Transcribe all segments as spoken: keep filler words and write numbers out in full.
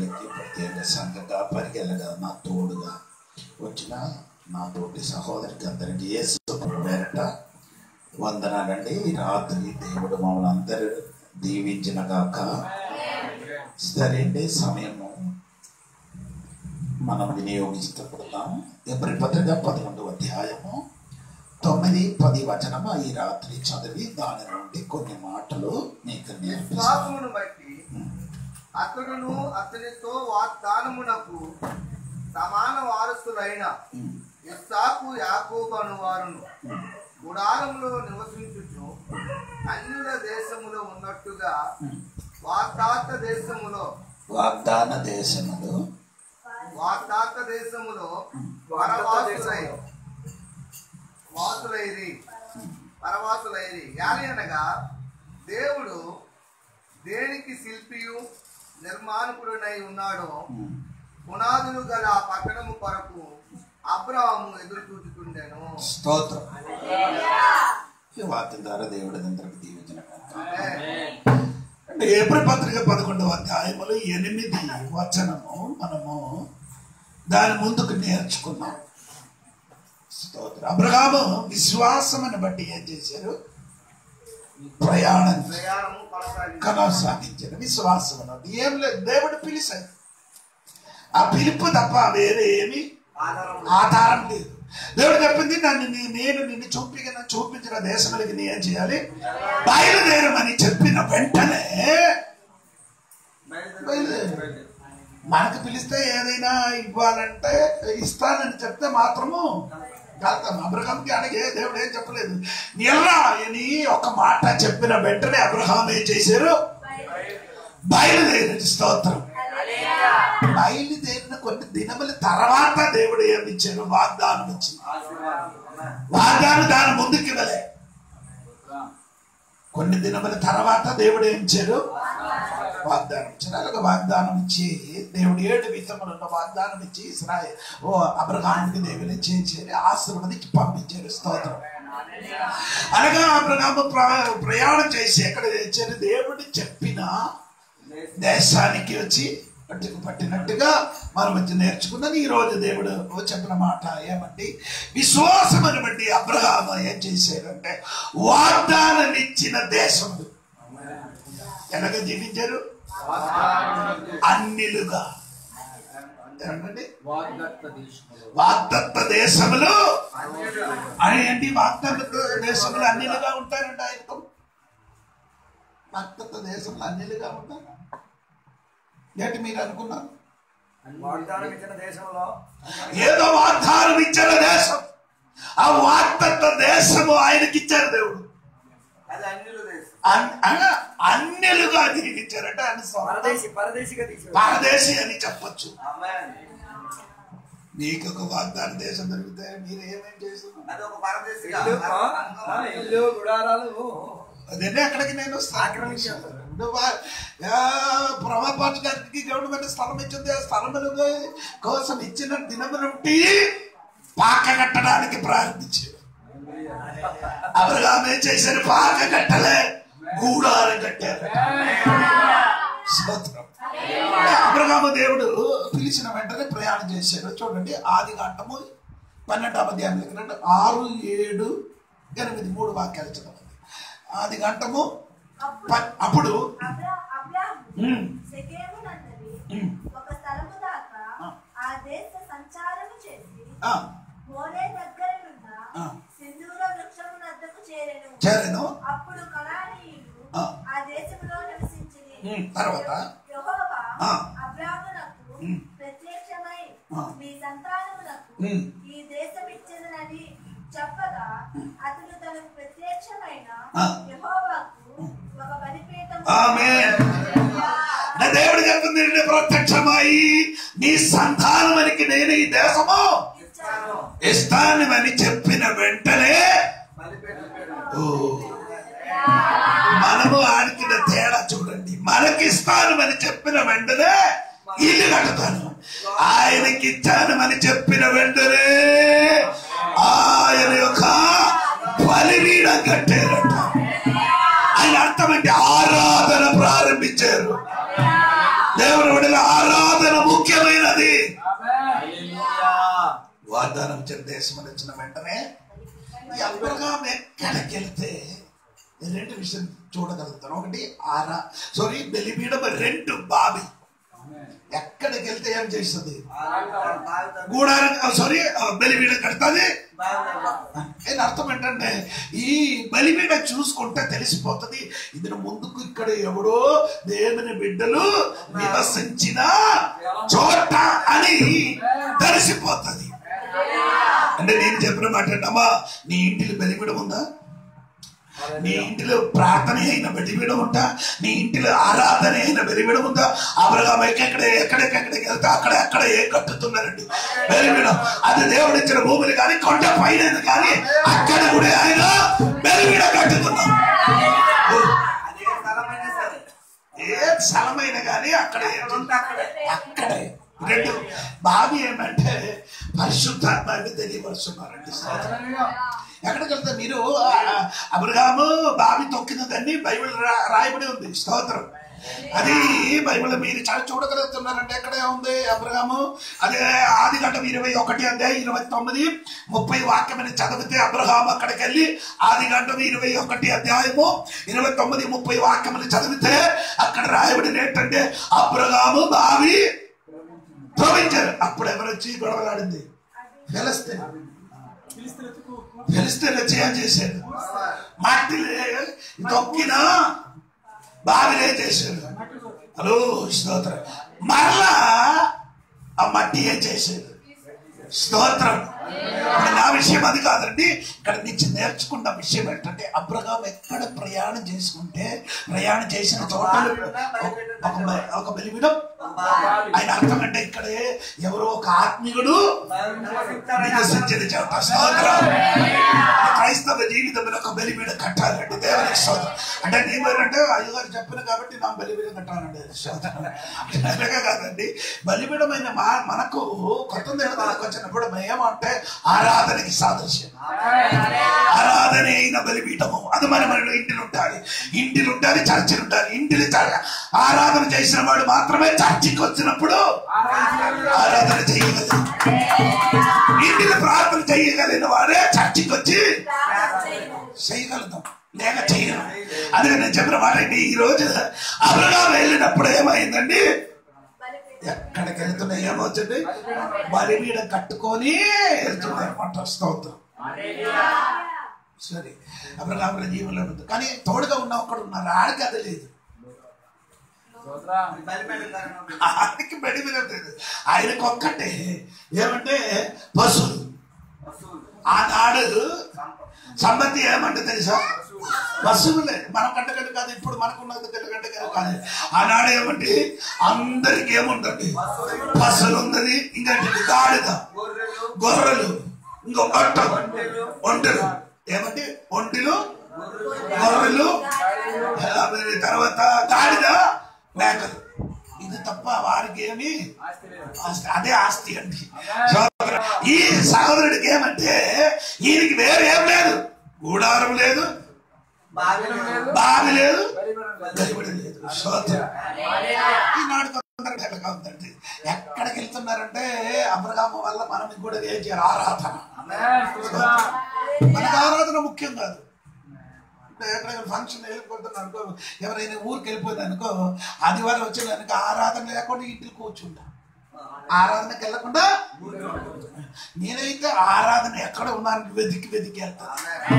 కూడికలకి ప్రత్యేక సంఘంగా పరిగెలగా నా తోడుగా వచ్చిన నా తోటి సహోదరికి అందరికీ యేసు పేరట వందనాలండి. రాత్రి దేవుడు మమ్మల్ని అందరూ దీవించిన గాక. సరే అండి, సమయము మనం వినియోగిస్తున్నాం. ఎబ్రీ పత్రిక పదకొండవ అధ్యాయము తొమ్మిది పది వచనము ఈ రాత్రి చదివి దాని నుండి కొన్ని మాటలు మీకు నేర్పిస్తాను. బట్టి అతడును అతనితో వాగ్దానమునకు సమాన వారసులైన ఇస్సాకు యాకోబు అను వారును గుడారములో నివసించుచు అన్యుల దేశములో ఉన్నట్టుగా వాగ్దాత దేశములో వాగ్దాన దేశములో వాగ్దాత దేశములో పరవాసులై వాసులైరి పరవాసులైరి యాని అనగా దేవుడు దేనికి శిల్పియు నిర్మాణకుడునై ఉన్నాడో పునాదులు గల పట్టణము కొరకు అబ్రాహాము ఎదురు చూచుతుండెను. స్తోత్రం. ఈ వాక్యం ద్వారా దేవుడి అందరికి దీవించిన అంటే ఎబ్రీ పత్రిక పదకొండవ అధ్యాయములు ఎనిమిది వచనము మనము దాని ముందుకు నేర్చుకున్నాం. స్తోత్రం. అబ్రహాము విశ్వాసమును బట్టి ఏం చేశారు? ప్రయాణం కొనసాగించారు. విశ్వాసం అన్నది ఏం లేదు, దేవుడు పిలిచాడు. ఆ పిలుపు తప్ప వేరే ఏమి ఆధారం లేదు. దేవుడు చెప్పింది, నన్ను నేను నిన్ను చూపిన చూపించిన దేశంలోకి నీ ఏం చేయాలి? బయలుదేరమని చెప్పిన వెంటనే బయలుదేరు. మనకు పిలిస్తే ఏదైనా ఇవ్వాలంటే ఇస్తానని చెప్తే మాత్రము వెళ్తాం. అబ్రహాంకి అడిగే దేవుడు ఏం చెప్పలేదు, ఎలా అని ఒక మాట చెప్పిన వెంటనే అబ్రహాం ఏం చేశారు? బయలుదేరి. స్తోత్రం. బయలుదేరిన కొన్ని దినముల తర్వాత దేవుడు ఏమి ఇచ్చారు? వాగ్దానం ఇచ్చింది. వాగ్దానం దాని ముందుకు ఇవ్వలే. కొన్ని దినముల తర్వాత దేవుడు ఏం ఇచ్చారు? వాగ్దానం ఇచ్చారు. అలాగే వాగ్దానం ఇచ్చి దేవుడు ఏడు విధములను వాగ్దానం ఇచ్చి ఇశ్రాయేలు ఓ అబ్రహాముకి దేవుని చేసి ఆశీర్వదించి పంపించారు. స్తోత్రం. అనగా అబ్రహాము ప్రయాణం చేసి ఎక్కడ చేశారు? దేవుడు చెప్పిన దేశానికి వచ్చి పట్టుకు పట్టినట్టుగా మనం వచ్చి నేర్చుకున్నది. ఈ రోజు దేవుడు చెప్పిన మాట ఏమంటే, విశ్వాసమును బట్టి అబ్రహాము ఏం చేశారంటే వాగ్దానం ఇచ్చిన దేశములు ఎలాగ జీవించారు? అన్నిలుగా. వాగ్దత్త దేశములు అని ఏంటి? వాగ్దత్త దేశములు అన్నిలుగా ఉంటారండి. ఆయనకు వాగ్దత్త దేశములు అన్నిలుగా ఉంటారు. ఏంటి మీరు అనుకున్నారు? ఏదో వాగ్దానం ఇచ్చిన దేశం, ఆ వాగ్దత్త దేశము ఆయనకి ఇచ్చారు దేవుడు. అన్యులుగా జీవించారట. పరదేశి అని చెప్పచ్చు. మీకు ఒక వాగ్దాన దేశం దొరికితే మీరు ఏమేం చేస్తున్నారు? అదే అక్కడికి నేను ఆక్రమించాను. ప్రభాపాట్ గారికి గవర్నమెంట్ స్థలం ఇచ్చింది. ఆ స్థలముల కోసం ఇచ్చిన దినము నుండి పాక కట్టడానికి ప్రారంభించారు. అబ్రహాము ఏం చేశారు? పాక కట్టలే, గూడాలు కట్టారు. స్తోత్రం. అబ్రహాము దేవుడు పిలిచిన వెంటనే ప్రయాణం చేశాడు. చూడండి, ఆది కాండము పన్నెండవ అధ్యాయం ఆరు ఏడు ఎనిమిది మూడు వాక్యాలు చదవండి. ఆది కాండము అప్పుడు చేరెను. తర్వాత ఈ దేశం ఇచ్చేదనని చెప్పగా అతడు తనకు ప్రత్యక్షమైన యెహోవాకు ఒక బలిపీఠం. ఆమేన్. దేవుడు చెప్తుంది, ప్రత్యక్షమై నీ సంతానానికి నేను ఈ దేశము ఇస్తానని చెప్పిన వెంటనే మనము ఆడికిన తేడా చూడండి. మనకిస్తానని చెప్పిన వెంటనే ఇల్లు కడతాను. ఆయనకి ఇచ్చానని చెప్పిన వెంటనే ఆయన యొక్క బలిపీఠం కట్టారట. ఆయన అర్థమంటే ఆరాధన ప్రారంభించారు. దేవుని విడుదల ఆరాధన ముఖ్యమైనది. వాగ్దానం ఇచ్చిన దేశం వచ్చిన వెంటనే ఈ అబ్రహాము ఎక్కడికి వెళ్తే రెండు విషయం చూడగలుగుతాను. ఒకటి ఆరా సారీ బలిపీఠం, రెండు బావి. ఎక్కడికి వెళ్తే ఏం చేస్తుంది? గూడారం సారీ బలిపీఠం కడుతుంది. అని అర్థం ఏంటంటే ఈ బలిపీఠం చూసుకుంటే తెలిసిపోతుంది ఇతను ముందుకు ఇక్కడ ఎవడో దేవుని బిడ్డలు నివసించిన చోట అని తెలిసిపోతుంది. అంటే నేను చెప్పిన మాట అమ్మా, నీ ఇంటిలో బలిపీఠం ఉందా? నీ ఇంటిలో ప్రార్థన అయిన బలిపీఠం ఉందా? నీ ఇంటిలో ఆరాధన అయిన బలిపీఠం ఉందా? అబ్రహాము ఎక్కడ ఎక్కడెక్కడికి వెళ్తే అక్కడ ఎక్కడ ఏం కట్టుతున్నారండి బలిపీఠం. అది దేవుడు ఇచ్చిన భూములు కానీ కొండ పైన కానీ అక్కడ కూడా ఆయన బలిపీఠం కట్టుతున్నాం. ఏ స్థలమైన కానీ అక్కడే అక్కడే రెండు బావి ఏమంటే పరిశుద్ధాత్మని తెలియపరుస్తున్నారండి. ఎక్కడికి వెళ్తే మీరు అబ్రహాము బావి తొక్కినదని బైబిల్ రాయబడి ఉంది. స్తోత్రం. అది బైబిల్ మీరు చాలా చూడగలుగుతున్నారంటే ఎక్కడే ఉంది అబ్రహాము. అదే ఆది కాండం ఇరవై ఒకటి అధ్యాయం ఇరవై తొమ్మిది ముప్పై వాక్యం చదివితే అబ్రహాము అక్కడికి వెళ్ళి ఆది కాండం ఇరవై ఒకటి అధ్యాయము ఇరవై తొమ్మిది ముప్పై వాక్యములు చదివితే అక్కడ రాయబడిన ఏంటంటే అబ్రహాము బావి త్రవించారు. అప్పుడు ఎవరు వచ్చి గొడవలాడింది? ఫిలిస్తీన్. ఫిలిస్తీన్ వచ్చి ఏం చేశాడు? మట్టిలే తొక్కిన బావిలే చేశాడు. హలో స్తోత్రం. మరలా ఆ మట్టి ఏం చేశాడు? స్తోత్రం. నా విషయం అది కాదండి. ఇక్కడ నుంచి నేర్చుకున్న విషయం ఏంటంటే అబ్రహాము ఎక్కడ ప్రయాణం చేసుకుంటే ప్రయాణం చేసిన చోట ఒక బలిపీఠం. ఆయన అర్థం అంటే ఇక్కడే ఎవరో ఒక ఆత్మీయుడు నివసించిన చోట. స్తోత్రం. క్రైస్తవ జీవితంలో ఒక బలిపీఠం కట్టాలండి. దేవునికి స్తోత్రం. అంటే నేనేంటే అయ్యగారు చెప్పిన కాబట్టి నా బలిపీఠం కట్టాలండి. స్తోత్రం. అలాగే కాదండి. బలిపీఠమైన మనకు కొత్త దేవతలకు వచ్చినప్పుడు ఏమంటే ఆరాధనకి సాదృశ్యం. ఆరాధన అయిన బలిపీఠము అది మన మన ఇంటిలో ఉండాలి. ఇంటిలో ఉండాలి, చర్చిలు ఉండాలి. ఇంటిలో ఆరాధన చేసిన వాడు మాత్రమే చర్చికి వచ్చినప్పుడు ఆరాధన చేయగలరు. ఇంటిలో ప్రార్థన చేయగలిగిన వాడే చర్చికి వచ్చి చేయగలుగుతాం, లేక చేయగలం. అందుకే నేను చెప్పిన మాట అండి. ఈ రోజు అబ్రహాము వెళ్ళినప్పుడు ఏమైందండి? ఎక్కడికి వెళ్తున్నా ఏమవుతుంది? బలిపీఠం కట్టుకొని వెళ్తున్నాయి అనమాట. స్తోత్రం. సరే అబ్రహాము జీవులు ఉంటుంది కానీ తోడుగా ఉన్న ఒక్కడు ఉన్నారు. ఆడికి అది లేదు. ఆడికి బలిపీఠం లేదు. ఆయనకు ఒక్కటే ఏమంటే పశువులు. ఆనాడు సంపత్తి ఏమంటే తెలుసా? పశువులే. మనం గంటగంట కాదు, ఇప్పుడు మనకున్నది గంటగంట కాదు. ఆనాడు ఏమంటే అందరికి ఏముందండి? పశువులు ఉన్నది. ఇంకంటే గాడిద, గొర్రెలు, ఇంకో గట్ట, ఒంటెలు. ఏమంటే ఒంటెలు, గొర్రెలు, తర్వాత గాడిద, మేకలు. ఇది తప్ప వారికి ఏమి అదే ఆస్తి అండి. ఈ సహోదరుడికి ఏమంటే ఈయనకి వేరే ఏం లేదు. గూడారం లేదు, బావి లేదు, బలిపీఠం లేదు. ఈనాడు కొందరికి ఎలాగా ఉందండి. ఎక్కడికి వెళ్తున్నారంటే అబ్రహాము వల్ల మనం కూడా ఏం చేయాలి? ఆరాధన. మనకు ఆరాధన ముఖ్యం కాదు. ఎక్కడైనా ఫంక్షన్ వెళ్ళిపోతుంది అనుకో, ఎవరైనా ఊరికి వెళ్ళిపోయింది అనుకో, ఆదివారం వచ్చింది అనుకో, ఆరాధన లేకుండా ఇంటికి కూర్చుంటా. ఆరాధనకి వెళ్ళకుండా నేనైతే ఆరాధన ఎక్కడ ఉన్నాను వెతికి వెతికి వెళ్తాను.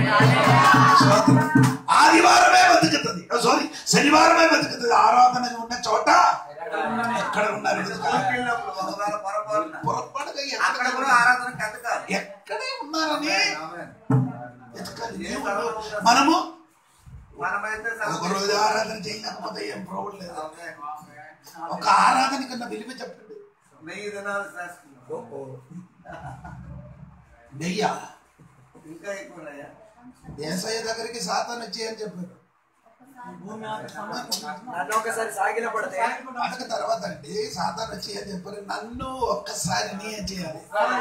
ఆదివారమే వెతుకుతుంది, సారీ శనివారమే వెతుకుతుంది. ఆరాధన ఉన్న చోట ఎక్కడ ఉన్నారు? ఎక్కడే ఉన్నారని వెతకాలి. మనము ఒక రోజు ఆరాధన చేయలేకపోతే ఏం ప్రాబ్లం లేదు. ఒక ఆరాధన కన్నా విలువ చెప్పండి. నెయ్య దేశయ్య దగ్గరికి సాతాను వచ్చి అని చెప్పారు. అందుకు తర్వాత అండి సాతాను వచ్చి అని చెప్పారు, నన్ను ఒక్కసారి నీ ఏం చేయాలి?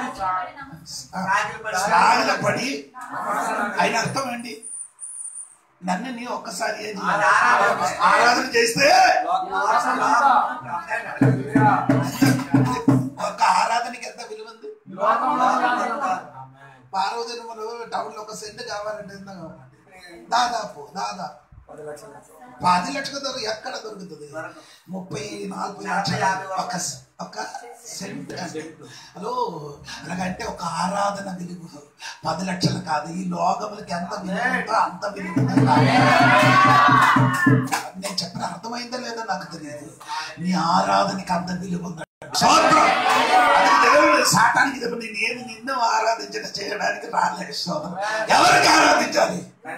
సాగిలపడి. ఆయన అర్థం అండి, నన్ను నీ ఒక్కసారి ఏం చేయాలి? ఆరాధన చేస్తే టౌన్ లో ఒక సెంట్ కావాలంటే ఎంత కావాలండి? దాదాపు దాదాపు పది లక్షల దొరికి ఎక్కడ దొరుకుతుంది? ముప్పై నలభై లక్షల ఒక ఒక సెంట్ అంటే హలో అలాగంటే ఒక ఆరాధన విలువ పది లక్షలు కాదు. ఈ లోకములకి ఎంత విలువ ఉందో అంత విలువ. నేను చెప్పిన అర్థమైందో లేదో నాకు తెలియదు. నీ ఆరాధనకి అంత విలువ ఉందండి. దేవుడు సాటానికి చెప్పి నేను నిన్ను ఆరాధించడం చేయడానికి రాలేదు. సోదరు ఎవరికి ఆరాధించాలి?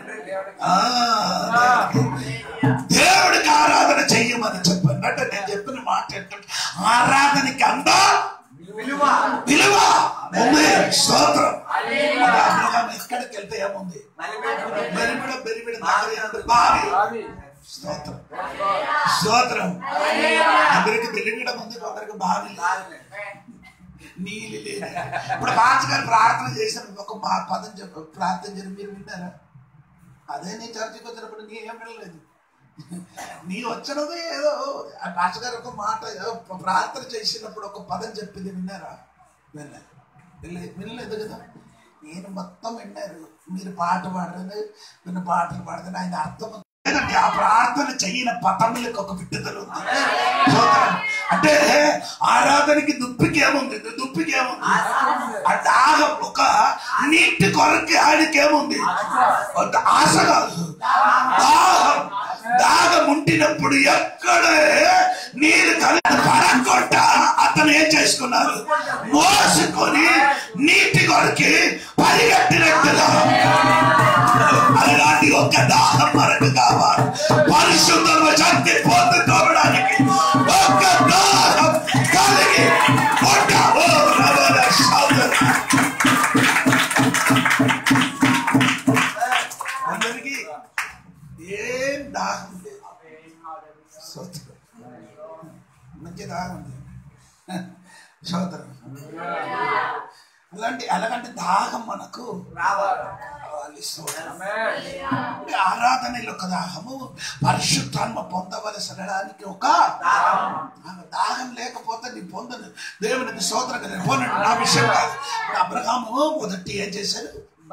దేవుడికి ఆరాధన చెయ్యమని చెప్పినట్టు నేను చెప్పిన మాట ఏంటంటే ఆరాధనకి అంత విలువ విలువ ఉంది. స్తోత్రం. ఎక్కడికి వెళ్తే ఏముంది? బెరిమిడ బెరిమిడ బావి. స్తోత్రం స్తోత్రం. అందరికి బెరిమిడం ఉంది, కొందరికి బావి నీళ్ళు లేదు. ఇప్పుడు పాస్ గారు ప్రార్థన చేశారు, ఒక పదం చెప్పు ప్రార్థన చేసి మీరు విన్నారా? అదే నీ చర్చకి వచ్చినప్పుడు నీ ఏం వినలేదు. నీ వచ్చినది ఏదో పాస్ గారు ఒక మాట ప్రార్థన చేసినప్పుడు ఒక పదం చెప్పింది విన్నారా? వినలేదు వినలేదు వినలేదు కదా. నేను మొత్తం విన్నారు. మీరు పాట పాడలేదు, విన్న పాటలు పాడదని ఆయన అర్థం. ఆ ప్రార్థన చెయ్యిన పదములకు ఒక విడుదల ఉంది. అంటే ఆరాధనకి దుప్పికి ఏముంది? దుప్పికి ఏముంది? ఆ దాహం ఒక నీటి కొరకి ఆడికి ఏముంది? ఆశ కాదు, దాహం. దాహం ఉంటినప్పుడు ఎక్కడే నీరు కలిసి పడకొట్ట అతను ఏం చేసుకున్నారు? మోసుకొని నీటి కొరకి పరిగెట్టినట్టుగా. అలాంటి ఒక దాహం మనకు కావాలి. పరిశుద్ధమ శక్తి పొందుకోవడానికి ఒక దాహం కలిగి ఉంటాము. అందరికి ఏం దాహం లేదు. మంచి దాహం లేదు. సోదరు అలాంటి అలాంటి దాహం మనకు రావాలి. ఆరాధనలో ఒక దాహము, పరిశుద్ధాత్మ పొందవలసడానికి ఒక దాహం లేకపోతే నీ పొందను. దేవునికి స్తోత్రం కదా. పోనండి నా విషయం కాదు. అబ్రహాము మొదటి ఏం చేశాడు?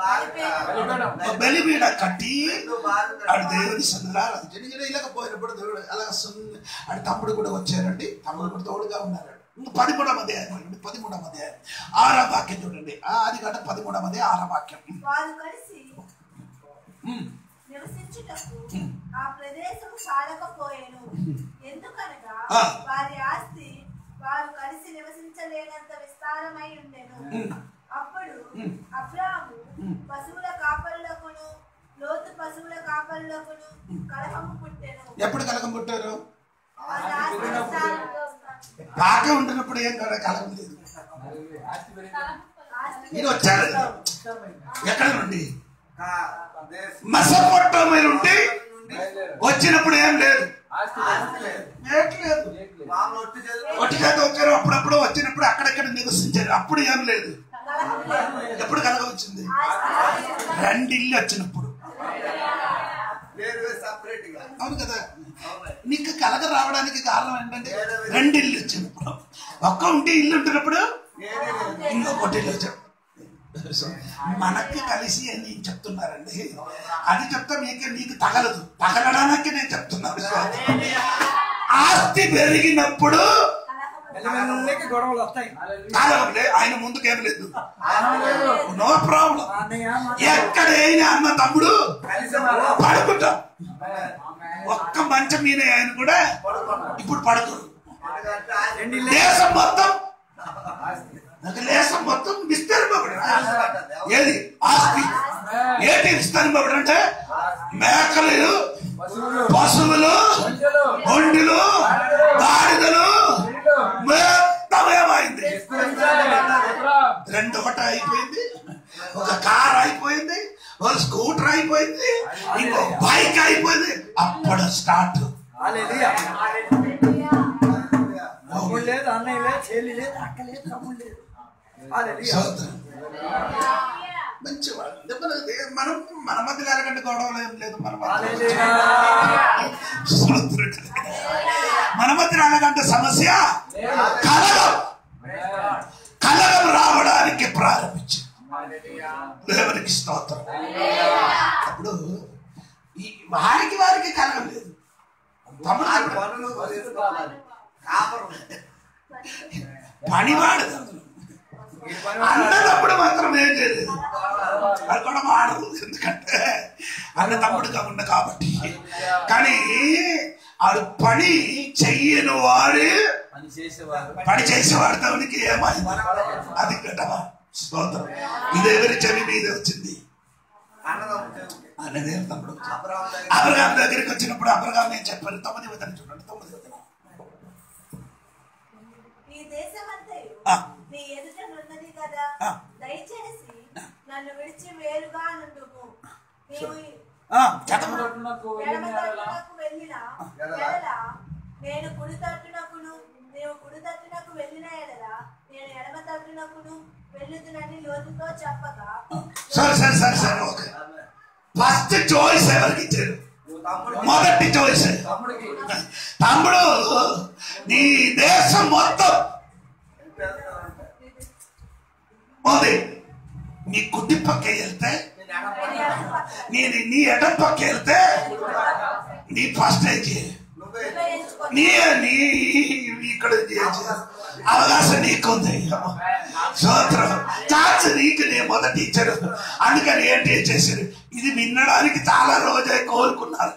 బలిపీడ కట్టి ఆడు దేవుని సన్నిధానం జనిగిన ఇలాగపోయినప్పుడు దేవుడు అలాగ ఆడు తమ్ముడు కూడా వచ్చారండి. తమ్ముడు కూడా తోడుగా ఉన్నారు. పదిమూడవ అధ్యాయం పదిమూడవ అధ్యాయం ఆరో వాక్యం చూడండి. అది కాదు పదిమూడవ అధ్యాయం ఆరో వాక్యం. నివసించుటకు ఆ ప్రదేశం చాలకపోయేను, ఎందుకనగా వారి ఆస్తి వారు కలిసి నివసించలేనంత విస్తారమై ఉండెను. అప్పుడు అబ్రాహాము పశువుల కాపరులకును లోతు పశువుల కాపరులకును కలహము పుట్టెను. ఎప్పుడు కలహం పుట్టారు? బాగా ఉంటున్నప్పుడు ఏం కదా కలహం లేదు. మీరు వచ్చారు ఎక్కడ నుండి? మెసొపొటామియా నుండి వచ్చినప్పుడు ఏం లేదు, ఒట్టి చేత వచ్చారు. అప్పుడప్పుడు వచ్చినప్పుడు అక్కడెక్కడ నివసించారు. అప్పుడు ఏం లేదు. ఎప్పుడు కలగ వచ్చింది? రెండిల్లు వచ్చినప్పుడు. అవును కదా. నీకు కలగ రావడానికి కారణం ఏంటంటే రెండిల్లు వచ్చినప్పుడు. ఒక్క ఉంటే ఇల్లు ఉంటున్నప్పుడు ఇంకొకటి ఇల్లు వచ్చాడు. మనకి కలిసి అని చెప్తున్నారండి. అది చెప్తా మీకే నీకు తగలదు. తగలడానికి నేను చెప్తున్నాను. ఆస్తి పెరిగినప్పుడు గొడవలు వస్తాయి. ఆయన ముందుకేం లేదు, నో ప్రాబ్లం. ఎక్కడైనా అన్న తమ్ముడు పడుకుంటా. ఒక్క మంచం మీద ఆయన కూడా ఇప్పుడు పడుకోడు. దేశం మొత్తం దేశం మొత్తం విస్తరింపబడి ఏది ఆస్తి ఏంటి విస్తరింపబడి అంటే మేకలు, పశువులు, ఒండులు, గాడిదలు మొత్తమేమైంది. రెండు ఒకటి అయిపోయింది, ఒక కార్ అయిపోయింది, ఒక స్కూటర్ అయిపోయింది, ఇంకో బైక్ అయిపోయింది. అప్పుడు స్టార్ట్. లేదు, అన్నయ్య లేదు, చెల్లి లేదు, అక్క లేదు, తమ్ముడు లేదు. మంచివాడు. మనం మన మధ్య ఎలాగంటే గొడవలు ఏం లేదు. మన మన మధ్య ఎలాగంటే సమస్య కలగం కలగం రావడానికి ప్రారంభించింది. దేవునికి స్తోత్రం. తమ్ముడు ఆ తమ్ముడు పనులు చేసుకోవాలి. కాపరు. పనివాడు ఈ పని అన్నదప్పుడు మాత్రం ఏం చేయలేదు, అది కూడా మాడదు. ఎందుకంటే అన్న తమ్ముడు కాకుండా కాబట్టి. కానీ ఆడు పని చెయ్యని వాడు పని చేసేవారు పని చేసేవాడు తమనికి ఏమైంది అది కట్టవా స్తోత్రం. ఇది ఎవరి చెవి మీద వచ్చింది అన్నదమ్ముడు అనేది తమ్ముడు. అబ్రహాము దగ్గర అబ్రహాం దగ్గరికి వచ్చినప్పుడు అబ్రహాం నేను చెప్పాను తొమ్మిది వద్దని చూడండి, తొమ్మిది వద్ద ఈ దేశమంతయు ఆ. నీ ఎదుట ఉన్నది కదా, ఆ. దయచేసి నన్ను విడిచి వేరుగా నుండుము. నీవు చదవ ఎడమ తట్టునకు వెళ్ళిన ఎడల నేను కుడి తట్టునకును, నీవు కుడి తట్టునకు వెళ్ళిన ఎడల నేను ఎడమ తట్టునకును వెళ్ళుదునని లోతుతో చెప్పగా, సరే సరే సరే సరే ఓకే. ఫస్ట్ చాయిస్ ఎవరికి ఇచ్చారు? తమ్ముడు మొదటి చాయిస్ తమ్ముడికి తమ్ముడు. నీ దేశం మొత్తం ఉంది, నీ కుట్టి పక్క వెళ్తే నేను నీ ఎడం పక్క వెళ్తే నీ ఫస్ట్ ఏజ్ నువ్వే నువ్వే ఎంచుకో. నీ నీ ఇక్కడ అవకాశం నీకుంది. సూత్రం ఛాన్స్ నీకు నేను మొదటి ఇచ్చాడు. అందుకని ఏంటి చేశారు, ఇది వినడానికి చాలా రోజే కోరుకున్నారు.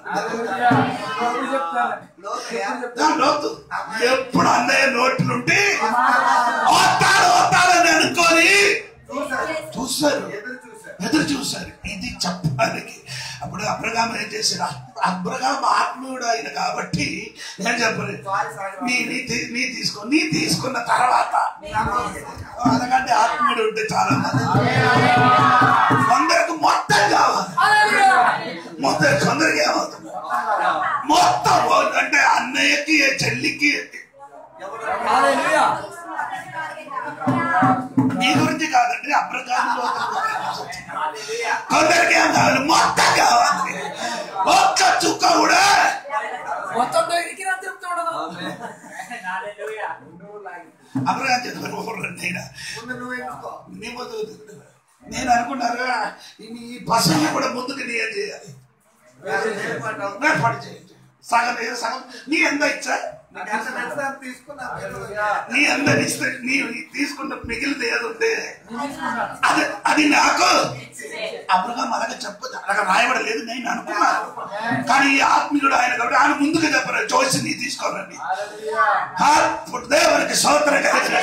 లోకయ్య దాని లోతు ఎప్పుడు అన్నయ్య నోట్లుంటే వస్తాడు వస్తాడని అనుకోని చూశారు. చూస్తారు, ఎదురు చూశారు. ఎదురు చూశారు. ఇది చెప్పడానికి అప్పుడు అబ్రహాం ఏం చేశాడు, అబ్రహాం ఆత్మీయుడు ఆయన కాబట్టి ఏం చెప్పలేదు, నీ నీ తీ- నీ తీసుకో నీ తీసుకున్న తర్వాత అందుకంటే ఆత్మీయుడు ఉంటే చాలా కొందరికి మొత్తం కావాలి, మొత్తం కొందరికి ఏమవుతుంది మొత్తం అంటే అన్నయ్యకి చెల్లికి నీ గురించి కాదండి అబ్రహాంలో కొందరికి ఏం కావాలి మొత్తం కావాలి, ఒక్క చుక్క కూడా మొత్తం దగ్గరికి రా చెప్తాడు. అబ్రహాం చెప్పారు నేను ముందు నువ్వు ఎంచుకో. నీ ముందు నేను అనుకున్నాను ఈ పశువుని కూడా ముందుకు నీ ఏం చేయాలి ఏర్పడ్డావు. ఏర్పాటు చేయండి. సగం ఏదో సగం నీ ఎంత ఇచ్చా నీకు ఎంత నచ్చితే అంత తీసుకున్నా. నీ అందరి ఇస్తే నీ తీసుకున్న మిగిలితే ఏది ఉంటే అది అది నాకు అబ్రహాం అలాగే చెప్పదు, అలాగే రాయబడలేదు నేను అనుకున్నాను. కానీ ఈ ఆత్మీయుడు ఆయన కాబట్టి ఆయన ముందుకు చెప్పరు చూసి నీ తీసుకోవాలని దేవునికి సోదర కలిగిన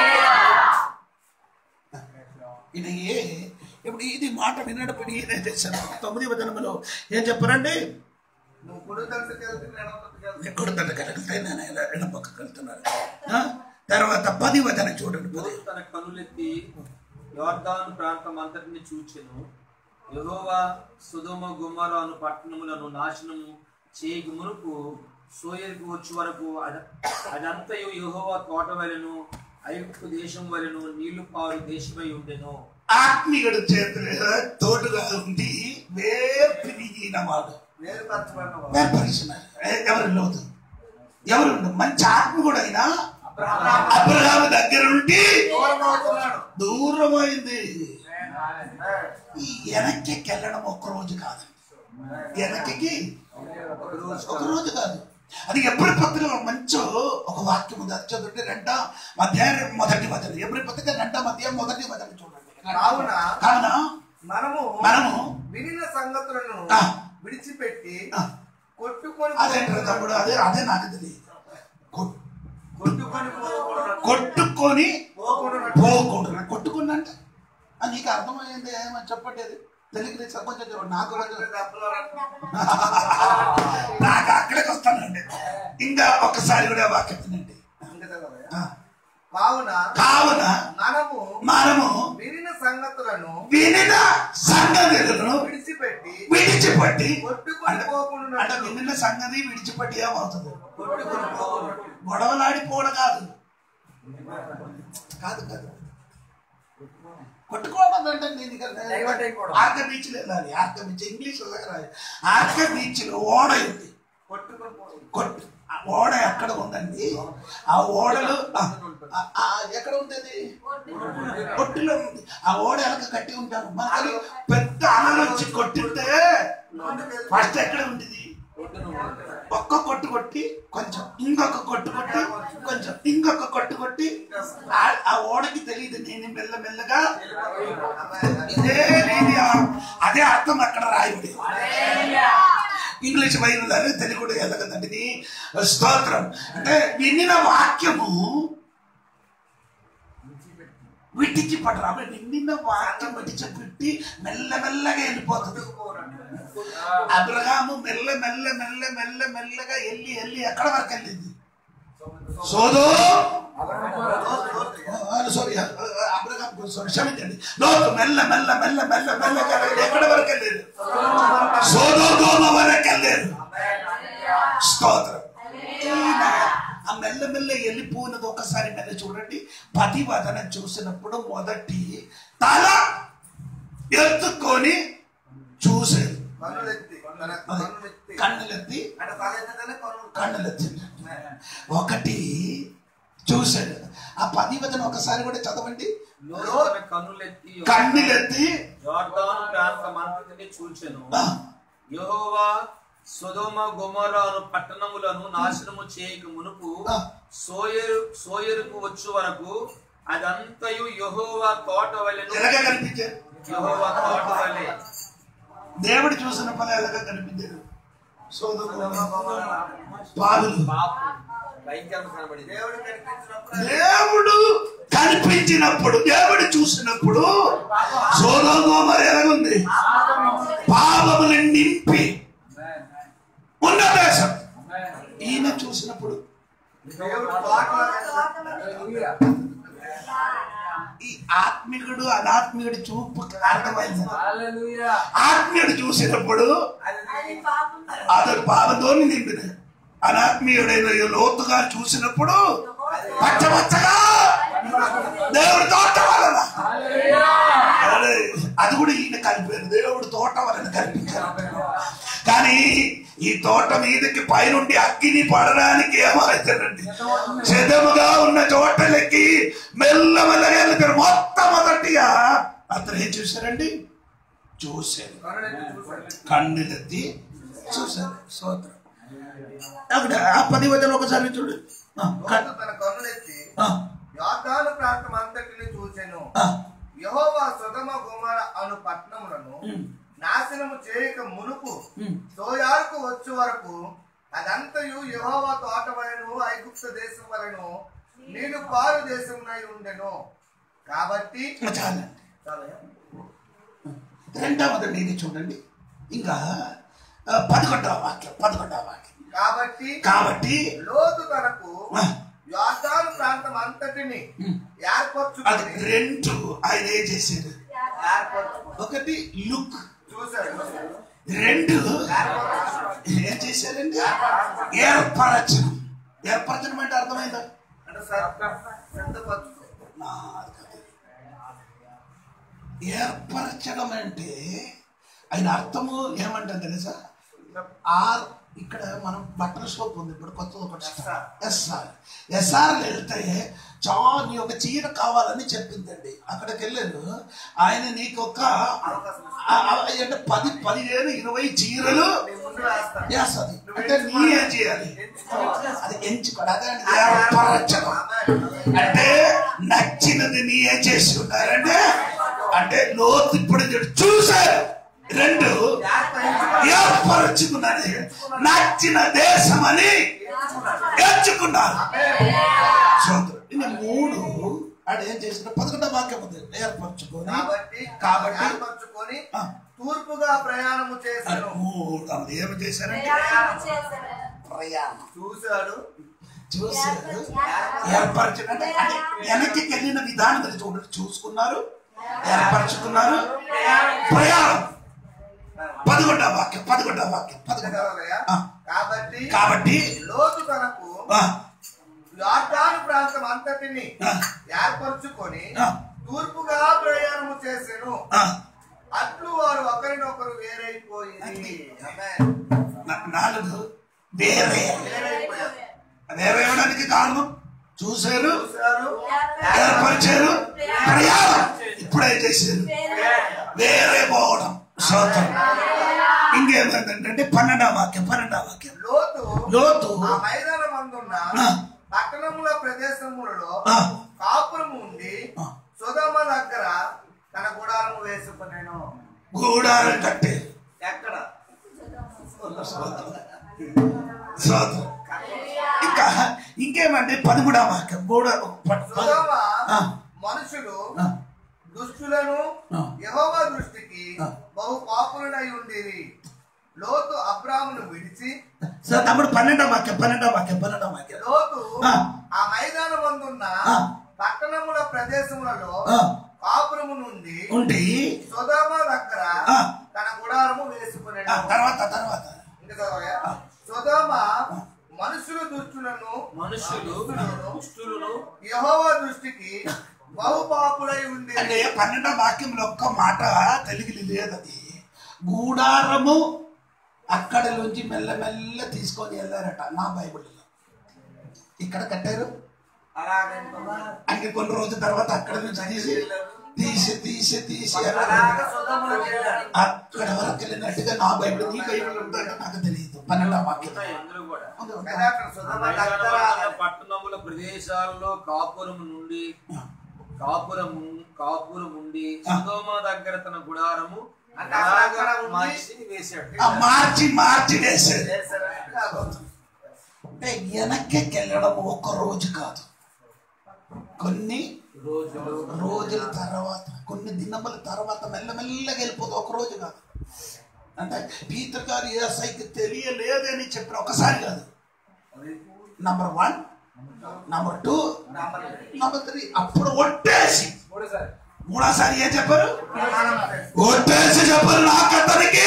ఇది ఇప్పుడు ఇది మాట విన్నప్పుడు ఏదైతే చేశాను తొమ్మిది వచనములో ఏం చెప్పారండి, నువ్వు కుడి తట్టుకు వెళ్తే ఎడమ తట్టుకు వెళ్తే. ఎక్కడ తండ్రి కలిగితే నేను ఎడం పక్కకు వెళ్తున్నాను. తర్వాత పది వచనం చూడండి. పది తన కనులెత్తి యోర్దాను ప్రాంతం అంతటిని చూచెను. యెహోవా సొదొమ గొమొర్రా అను పట్టణములను నాశనము చేయక మునుపు సోయరుకు వచ్చే వరకు అద- అదంతయు యెహోవా తోట వలెను ఐగుప్తు దేశం వలెను నీళ్లు పారు దేశమై ఉండెను. ఆత్మీయుడు చేతులు తోడుగా ఉండి వేర్పిరిగిన వాడు వేరుపరచబడినవాడు. వేర్పరిచినారు. ఎ- ఎవరు లోతు ఎవరు మంచి ఆత్మీయుడు అయినా అబ్రహాము దగ్గర ఉండి దూరం అవుతున్నాడు. దూరమైంది. ఈ వెనక్కి వెళ్ళడం ఒక్క రోజు కాదు, వెనక్కి ఒక రోజు కాదు. అది ఎప్పుడు పత్రిక మంచో ఒక వాక్యం ఉంది, అది చదువుంటే రెండో అధ్యాయం మొదటి వచనం. ఎప్పుడు పత్రిక రెండో అధ్యాయం మొదటి వచనం చూడండి. కావున కావున మనము మనము వినిన సంగతులను ఆ. విడిచిపెట్టి ఆ, కొట్టుకొని అదేంటారు తమ్ముడు, అదే అదే నాకు తెలియదు. కొట్- కొట్టుకొని పోకూడదు. కొట్టుకొని పోకూడదు. పోకూడదు. కొట్టుకున్నా అంటే అది నీకు అర్థమైంది ఏమని చెప్పట్లేదు తెలుగు కొంచెం చెప్పండి. నాకు కొంచెం నాకు అక్కడికి వస్తానండి. ఇంకా ఒక్కసారి కూడా వాక్యం వినండి. ఆ, కావున కావున మనము మనము వినిన సంగతులను వినిన సంగతులను విడిచిపెట్టి విడిచిపట్టి కొట్టుకొని అంటే పోకుండా అంటే వినిన సంగతి విడిచిపట్టి ఏమవుతుంది, కొట్టుకొని పోకూడదు. గొడవలాడిపోవడం కాదు కాదు కాదు కొట్టుకోవడం అంటే నేను Divert అయిపోవడం. ఆర్క బీచ్లో వెళ్ళాలి. ఆర్క బీచ్ ఇంగ్లీష్ ఆర్క బీచ్ లో ఓడ ఉంది. కొట్టుకొని పోకూడదు. కొట్టు ఆ ఓడ ఎక్కడ ఉందండి, ఆ ఓడలు ఆ, ఆ, ఆ, ఎక్కడ ఉంటుంది, కొట్టులో ఉంది. ఆ ఓడ ఎలక కట్టి ఉంటారు. మనకి పెద్ద అలలు వచ్చి కొట్టితే ఫస్ట్ ఎక్కడ ఉంటుంది, ఒక్క కొట్టు కొట్టి కొంచెం ఇంకొక కొట్టు కొట్టి కొంచెం ఇంకొక కొట్టు కొట్టి ఆ- ఆ ఓడకి తెలియదు నేను మెల్ల మెల్లగా ఇదే నేను అదే అర్థం అక్కడ రాయబడి ఇంగ్లీష్ బైబిల్ అని తెలుగుడు ఎలాగదండి స్తోత్రం అంటే వినిన వాక్యము విడిచి పడరా నిన్న వాక్యం విడిచిపెట్టి మెల్ల మెల్లగా వెళ్ళిపోతుంది. అబ్రహాము మెల్ల మెల్ల మెల్ల మెల్ల మెల్లగా వెళ్ళి వెళ్ళి ఎక్కడ వరకు వెళ్ళింది? సోదో సారీ అబ్రహాం సారీ క్షమించండి లోతు మెల్ల మెల్ల మెల్ల మెల్ల మెల్లగా ఎక్కడ వరకు వెళ్ళారు? సోదోమ వరకు వెళ్ళారు. స్తోత్రం. ఆ మెల్ల మెల్ల వెళ్ళిపోయినది ఒకసారి మెల్ల చూడండి. పది వదన చూసినప్పుడు మొదటి తల ఎత్తుకొని చూసేది, కన్నులెత్తి కన్నులెత్తి ఒకటి చూశాడు. ఆ పది వదన ఒకసారి కూడా చదవండి. కన్నులెత్తి కన్నులెత్తి యోర్దాను ప్రాంతమంతటిని చూచెను. యెహోవా సొదొమ గొమొర్ర అను పట్టణములను నాశనము చేయక మునుపు సోయరు సోయరుకు వచ్చు వరకు అదంతయు యెహోవా తోట వలెను. ఎలాగా కనిపించారు? యెహోవా తోట వలె. దేవుడు చూసిన పని ఎలాగా కనిపించారు? సోదొమ పాదులు దేవుడు కనిపించినప్పుడు దేవుడు చూసినప్పుడు సొదొమ గొమొర్ర ఎలాగుంది? పాపములు నింపి ఉన్న దేశం. ఈయన చూసినప్పుడు ఈ ఆత్మికుడు అనాత్మికుడు చూపు అర్థమైంది. ఆత్మీయుడు చూసినప్పుడు అతడు పాపంతో నింపిన, అనాత్మీయుడైన లోతుగా చూసినప్పుడు పచ్చపచ్చగా దేవుడు తోట వలన. అది కూడా ఈయన కలిపారు, దేవుడు తోట వలన కల్పించారు. కానీ ఈ తోట మీదకి పైనుండి అగ్గిని పడడానికి ఏమవుతారండి? చెదముగా ఉన్న చోటలకి మెల్లమెల్లగా వెళ్తారు. మొట్టమొదటిగా అతను ఏం చూశారండి? చూశారు, కన్నులెత్తి చూశారు. సోదరు అక్కడ ఆ పది వచనం ఒకసారి చూడు. తన కన్నులెత్తి యోర్దాను ప్రాంతం అంతటిని చూచెను. యెహోవా సొదొమ గొమొర్ర అను పట్టణములను నాశనము చేయక మునుపు సోయారుకు వచ్చు వరకు అదంతయు యెహోవా తోట వలెను ఐగుప్తు దేశం వలెను నీళ్లు పారు దేశమునై ఉండెను. కాబట్టి చాలండి. రెండవది నేను చూడండి. ఇంకా పదకొండవ వాక్యం పదకొండవ వాక్యం కాబట్టి కాబట్టి లోతు తనకు యోర్దాను ప్రాంతం అంతటిని ఏర్పరచుకొని అది రెండు ఆయన ఏం చేశారు? ఒకటి లుక్ చూశాడు, రెండు ఏం చేశారండి? ఏర్పరచడం. ఏర్పరచడం అంటే అర్థమైందా? అంటే సిద్ధపరచుకో. ఏర్పరచడం అంటే ఆయన అర్థము ఏమంటారు తెలుసా? ఆర్ ఇక్కడ మనం బట్టల షాప్ ఉంది ఇప్పుడు కొత్త ఒకటి ఎస్ఆర్ ఎస్ఆర్ వెళ్తే చాలా నీ ఒక చీర కావాలని చెప్పిందండి. అక్కడికి వెళ్ళాను. ఆయన నీకు ఒక అంటే పది పదిహేను ఇరవై చీరలు వేస్తుంది. అంటే నీ ఏం చేయాలి? అది ఎంచుకోండి. అదే ఏర్పరచడం అంటే నచ్చినది నీ ఏం చేసి ఉన్నారంటే అంటే లోతు ఇప్పుడు చూశారు. రెండు ఏర్పరచుకున్నది నచ్చిన దేశం అని ఎంచుకున్నారు. ఇది మూడు ఆడ ఏం చేసిన పదకొండవ వాక్యం ఉంది. ఏర్పరచుకొని కాబట్టి ఏర్పరచుకొని తూర్పుగా ప్రయాణము చేశారు. మూడవది ఏమి చేశారంటే ప్రయాణం చూశాడు చూశారు ఏర్పరచడం అంటే వెనక్కి వెళ్ళిన విధానం చూడండి. చూసుకున్నారు, ఏర్పరచుకున్నారు, ప్రయాణం. పదకొండవ వాక్యం పదకొండవ వాక్యం పదకొండవ కాబట్టి కాబట్టి లోతు తనకు యోర్దాను ప్రాంతం అంతటిని ఏర్పరచుకొని తూర్పుగా ప్రయాణము చేసెను. అట్లు వారు ఒకరినొకరు వేరైపోయింది. నాలుగు వేరే వేరేయడానికి కారణం చూశారు, ఏర్పరిచారు, ప్రయాణం. ఇప్పుడే చేశారు వేరే పోవడం. సోదరు ఇంకేంటంటే పన్నెండవ వాక్యం పన్నెండవ వాక్యం మైదానం అందున్న ఆ, పట్టణముల ప్రదేశములలో ఆ, కాపురము ఉండి ఆ. సొదొమ దగ్గర తన గుడారము వేసుకునేను. గూడారం కట్టే ఎక్కడ? స్తోత్రం. ఇంకా ఇంకేమంటే పదమూడవ వాక్యం గూడ సొదొమ ఆ, మనుషులు ఆ, దుష్టులను ఆ. యెహోవా దృష్టికి ఆ. బహు పాపులనై ఉండిరి. లోతు అబ్రామును విడిచి సో తమ్ముడు పన్నెండవ వాక్యం పన్నెండవ వాక్యం పన్నెండవ వాక్యం లోతు ఆ. ఆ మైదానం అందున్న ఆ. పట్టణముల ప్రదేశములలో ఆ, కాపురము నుండి ఉండి సొదొమ దగ్గర ఆ. తన గుడారము ఆ, వేసుకునేను. తర్వాత తర్వాత ఇంకా చదవయ్యా. సొదొమ మనుషులు దుష్టులను మనుషులు దుష్టులను యెహోవా దృష్టికి బహుపాపులై ఉంది. అంటే పన్నెండవ వాక్యంలో ఒక్క మాట తెలుగులో లేదది. గూడారము అక్కడ నుంచి మెల్లమెల్ల తీసుకొని వెళ్ళారట నా బైబిల్లో. ఇక్కడ కట్టారు, అంటే కొన్ని రోజుల తర్వాత అక్కడ నుంచి తీసి తీసి తీసి తీసి అలాగా సొదొమలోకి వెళ్ళాడు. అక్కడ వరకు వెళ్ళినట్టుగా నా బైబిల్ నీ బైబిల్ ఉందంటే నాకు తెలియదు. పన్నెండవ వాక్యం ఉంటాయి అందులో కూడా. ఉంది, ఉంది. కదా అక్కడ సొదొమ దగ్గర మైదానముల పట్టణముల ప్రదేశాలలో కాపురము నుండి కాపురము కాపురం ఉండి సొదొమ దగ్గర తన గుడారము అంటే అక్కడ అలాగా ఉండి మార్చి వేశాడు. ఆ మార్చి మార్చి వేసేది. చేశారని కాదు. అంటే వెనక్కి వెళ్ళడం ఒక్క రోజు కాదు, కొన్ని రోజులు రోజుల తర్వాత, కొన్ని దినముల తర్వాత మెల్లమెల్లగా వెళ్ళిపోతుంది. ఒక రోజు కాదు. అంటే పీతర్ గారు ఏసైకి తెలియలేదని చెప్పిన ఒకసారి కాదు. Number one, number two, number three, అప్పుడు ఒట్టేసి మూడోసారి ఏం చెప్పారు? ఒట్టేసి చెప్పారు నాకు అతనికి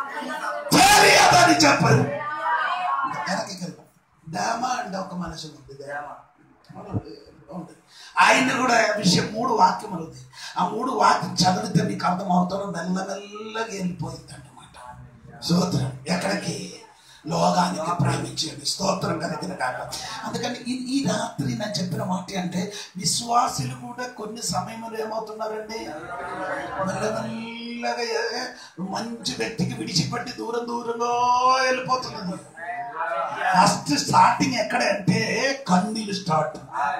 తెలియదని చెప్పారు. వెనక్కి వెళ్ళిపో. డామా అంటే ఒక మనిషి ఉంది, డామా ఉంది. ఆయన కూడా విషయం మూడు వాక్యములు ఉంది. ఆ మూడు వాక్యం చదివితే మీకు అర్థం అవుతారు. మెల్లమెల్లగా వెళ్ళిపోయింది అన్నమాట. స్తోత్రం. ఎక్కడికి? లోకానికి ప్రేమించండి. స్తోత్రం కలిగిన కాక. అందుకని ఈ ఈ రాత్రి నేను చెప్పిన మాట అంటే విశ్వాసులు కూడా కొన్ని సమయంలో ఏమవుతున్నారండి, మెల్లమెల్లగా ఏ- మంచి వ్యక్తికి విడిచిపెట్టి దూరం దూరంగా వెళ్ళిపోతున్నది. ఫస్ట్ స్టార్టింగ్ ఎక్కడ అంటే కన్నీళ్ళు స్టార్ట్,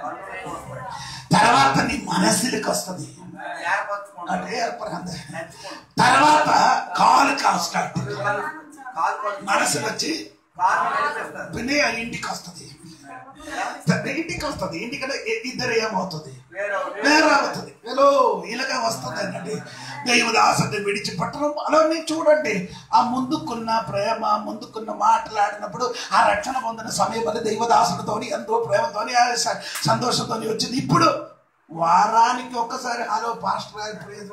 తర్వాత నీ మనసులకు వస్తుంది, ఏర్పరచుకోండి. అంటే ఏర్పడింది. తర్వాత కాలు కాలు స్టార్ట్, కాలు పట్టు. మనసులు వచ్చి కాలు నడిపిస్తారు. వినే ఇంటికి వస్తుంది. ఇంటికి వస్తుంది. ఇంటికంటే ఇద్దరు ఏమవుతుంది, వేరే వేరే అవుతుంది. ఏదో ఇలాగే వస్తుంది అనండి. దైవదాసుని విడిచిపెట్టడం అలా మీరు చూడండి. ఆ ముందుకున్న ప్రేమ, ముందుకున్న మాట్లాడినప్పుడు ఆ రక్షణ పొందిన సమయంలో దైవదాసుడితోని ఎంతో ప్రేమతోని ఆ స- సంతోషంతోని వచ్చింది. ఇప్పుడు వారానికి ఒక్కసారి హలో పాస్టర్ గారి ప్రేజ్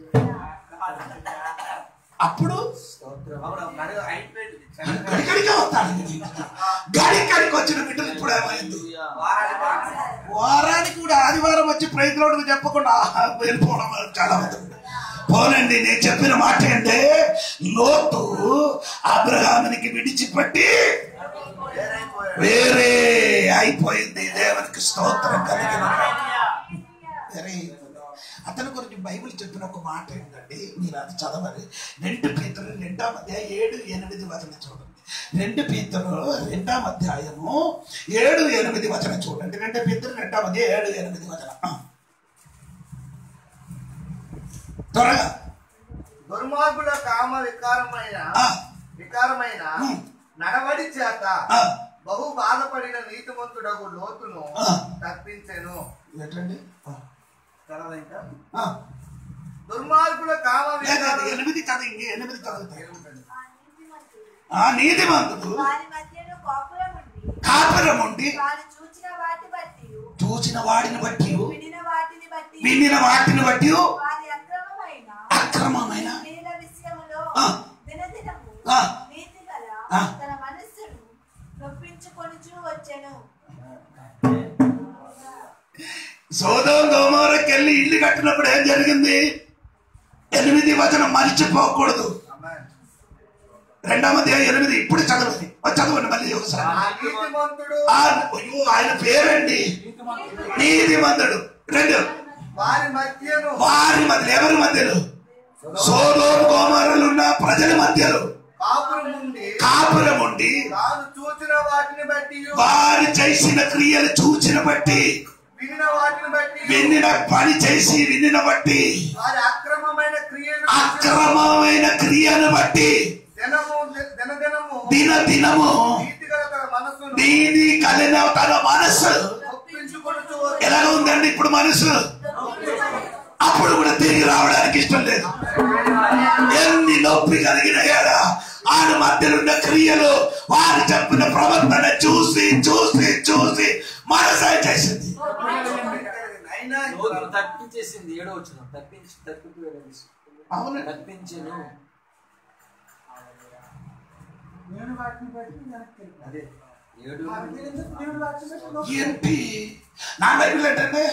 అప్పుడు అవును, నడు అయిపోయింది. గడిగడిగా వస్తాడు. గడిగడికి వచ్చిన బిడ్డలు ఇప్పుడు ఏమైంది, వారానికి ఒకటి. వారానికి కూడా ఆదివారం వచ్చి ప్రయత్నం చెప్పకుండా వెళ్ళిపోవడం చాలా మంది ఉంది. పోనండి, నేను చెప్పిన మాట అంటే లోతు అబ్రహామునికి విడిచిపెట్టి వేరైపోయాడు. వేరే అయిపోయింది. దేవునికి స్తోత్రం కలిగిన వేరే అతని గురించి బైబిల్ చెప్పిన ఒక మాట ఏంటండి, మీరు అది చదవాలి. రెండు పీతరు రెండవ అధ్యాయం ఏడు ఎనిమిది వచనం చూడండి. రెండు పీతరు రెండవ అధ్యాయము ఏడు ఎనిమిది వచనం చూడండి. రెండు పీతరు రెండవ అధ్యాయం ఏడు ఎనిమిది వచనం ఆ. త్వరగా. దుర్మార్గుల కామ వికారమైన ఆ. వికారమైన ఉమ్. నడవడి చేత ఆ. బహు బాధపడిన నీతిమంతుడగు లోతును ఆ. తప్పించెను. ఏంటండి ఆ. చదవదా ఇంకా? ఆ. దుర్మార్గుల కామ లేదు, లేదు, వికారం ఎనిమిది చదివి ఎనిమిది చదువుతాయి. ఆ నీతిమంతుడు ఆ నీతిమంతుడు వారి మధ్యలో కాపురం ఉండి కాపురం ఉండి వారు చూచిన వాటి బట్టి చూచిన వాడిని బట్టి వినిన వాటిని బట్టి వినిన వాటిని బట్టి వారి అక్రమమైన అక్రమమైన క్రియల విషయములో ఆ. దినదినము ఆ. నీతి గల ఆ. తన మనస్సును నొప్పించుకొనుచూ వచ్చెను. సోదోమ గోమోరకి వెళ్ళి ఇల్లు కట్టినప్పుడు ఏం జరిగింది? ఎనిమిది వచనం మర్చిపోకూడదు. రెండవ అధ్యాయం ఎనిమిది ఇప్పుడు చదవండి, చదవండి మళ్ళీ ఒకసారి. ఆ నీతిమంతుడు ఆ, అయ్యో, ఆయన పేరండి నీతిమంతుడు. రెండు, వారి మధ్యను వారి మధ్య ఎవరి మధ్యలో? సోదోమ గోమోరలు ఉన్న ప్రజల మధ్యలో కాపురం ఉండి కాపురం ఉండి తాను చూసిన వాటిని బట్టి వారు చేసిన క్రియలు చూచిన బట్టి వినిన వాటిని బట్టి వినిన పని చేసి వినిన బట్టి వారి అక్రమమైన క్రియలు అక్రమమైన క్రియను బట్టి దినము దినదినము దిన దినము నీతి గల తన మనస్సును నీది కలిగిన తన మనసు ఒప్పించుకొనుచు ఎలా ఉందండి ఇప్పుడు మనసు? అప్పుడు కూడా తిరిగి రావడానికి ఇష్టం లేదు. ఎన్ని నొప్పి కలిగిన ఏడా ఆడు మధ్యలో ఉన్న క్రియలు వారు చెప్పిన ప్రవర్తన చూసి చూసి చూసి మనసు చేసింది. అయినా లోతు తప్పించేసింది. ఏడో వచ్చిన తప్పించి తప్పించి అవును, తప్పించెను. నేను వాటిని బట్టి వెనక్కి అదే ఏడు దేవుడు వాటిని బట్టి ఏంటి నా బైబిల్ ఏంటంటే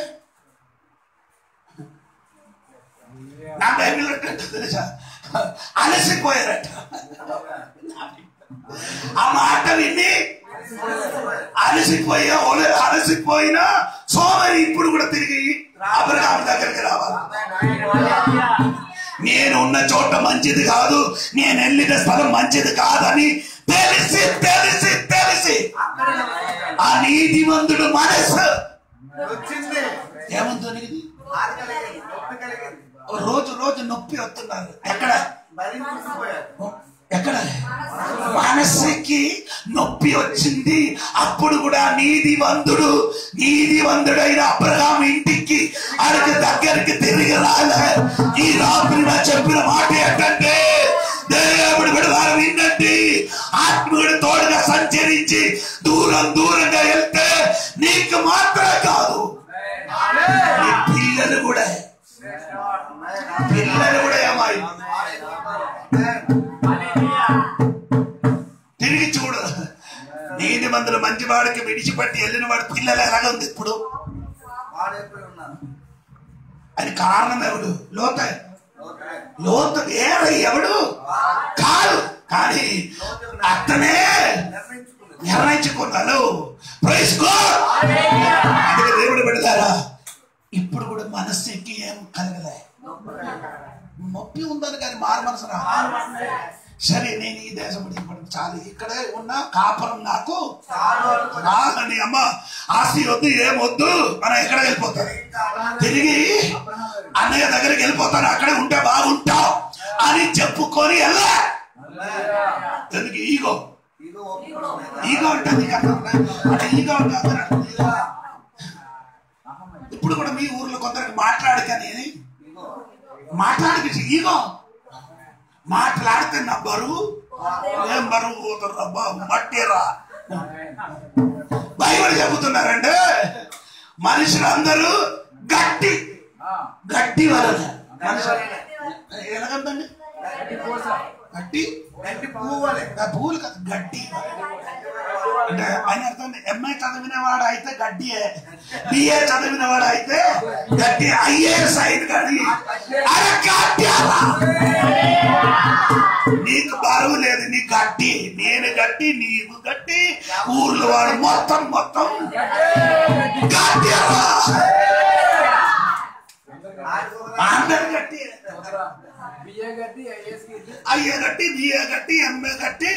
నా బైబిల్ ఏంటంటే తెలుసా? అలసిపోయారట. ఆ మాట విని అలసిపోయా అలసిపోయినా సోమరి ఇప్పుడు కూడా తిరిగి అబ్రహాము దగ్గరికి రావాలి. నేను ఉన్న చోట మంచిది కాదు, నేను వెళ్ళిన స్థలం మంచిది కాదని తెలిసి తెలిసి తెలిసి ఆ నీతిమంతుడు మనసు వచ్చింది. ఏమంతో నీది బాధ కలిగింది, నొప్పి కలిగింది, రోజు రోజు నొప్పి వస్తున్నారు. ఎక్కడ భరించుకుపోయారు. ఎక్కడ మనసుకి నొప్పి వచ్చింది. అప్పుడు కూడా నీతివంతుడు నీతివంతుడైన అబ్రహాము ఇంటికి అడిగి దగ్గరికి తిరిగి రాలే. ఈ రాత్రి నా చెప్పిన మాట ఏంటంటే దేవుడు విడుదల వినండి. ఆత్మీయుడు తోడుగా సంచరించి దూరం దూరంగా వెళ్తే నీకు మాత్రమే కాదు, నీ పిల్లలు కూడా పిల్లలు కూడా ఏమాయి తిరిగి చూడు. నీతి మందులు మంచి వాడికి విడిచిపెట్టి వెళ్ళిన వాడి పిల్లలు ఎలాగ ఉంది ఇప్పుడు? వాడైపోయి ఉన్నారు. అది కారణం ఎవడు? లోత లోతు వేరే ఎవడు కాదు, కానీ అతనే నిర్ణయించుకున్నాను. Praise God. అందుకే దేవుడు పెడతారా ఇప్పుడు కూడా మనస్సుకి ఏం కలగలే, నొప్పి ఉందని కానీ మారు మనసు రా. సరే నేను ఈ దేశం విడిచిపెట్టి చాలు, ఇక్కడే ఉన్న కాపురం నాకు రాదని అమ్మ ఆస్తి వద్దు ఏమొద్దు మనం ఎక్కడ వెళ్ళిపోతాం, తిరిగి అన్నయ్య దగ్గరికి వెళ్ళిపోతాను, అక్కడే ఉంటే బాగుంటాం అని చెప్పుకొని వెళ్ళా. ఎందుకు ఈగో ఈగో ఉంటుంది అంటే ఈగో ఉంటుంది. ఇప్పుడు కూడా మీ ఊర్లో కొందరికి మాట్లాడకని మాట్లాడికి ఈగో మాట్లాడితే నా బరువు ఏం బరువు పోతున్నా బాబు మట్టిరా. బైబిల్ చెబుతున్నారంటే మనుషులందరూ గట్టి గట్టి వలన మనుషులు ఎలాగందండి గట్టి గట్టి పువ్వులే. పువ్వులు కాదు గడ్డి అంటే పని అర్థం. ఎంఏ చదివిన వాడు అయితే గడ్డియే, బిఏ చదివిన వాడు అయితే గడ్డి, ఐఏఎస్ అయింది కానీ అరే గడ్డియాలా నీకు బరువు లేదు, నీ గడ్డి నేను గడ్డి నీవు గడ్డి ఊర్లో వాడు మొత్తం మొత్తం గడ్డియాలా అందరు గట్టి అయ్యే గట్టి బిఏ గట్టి ఎంఏ గట్టి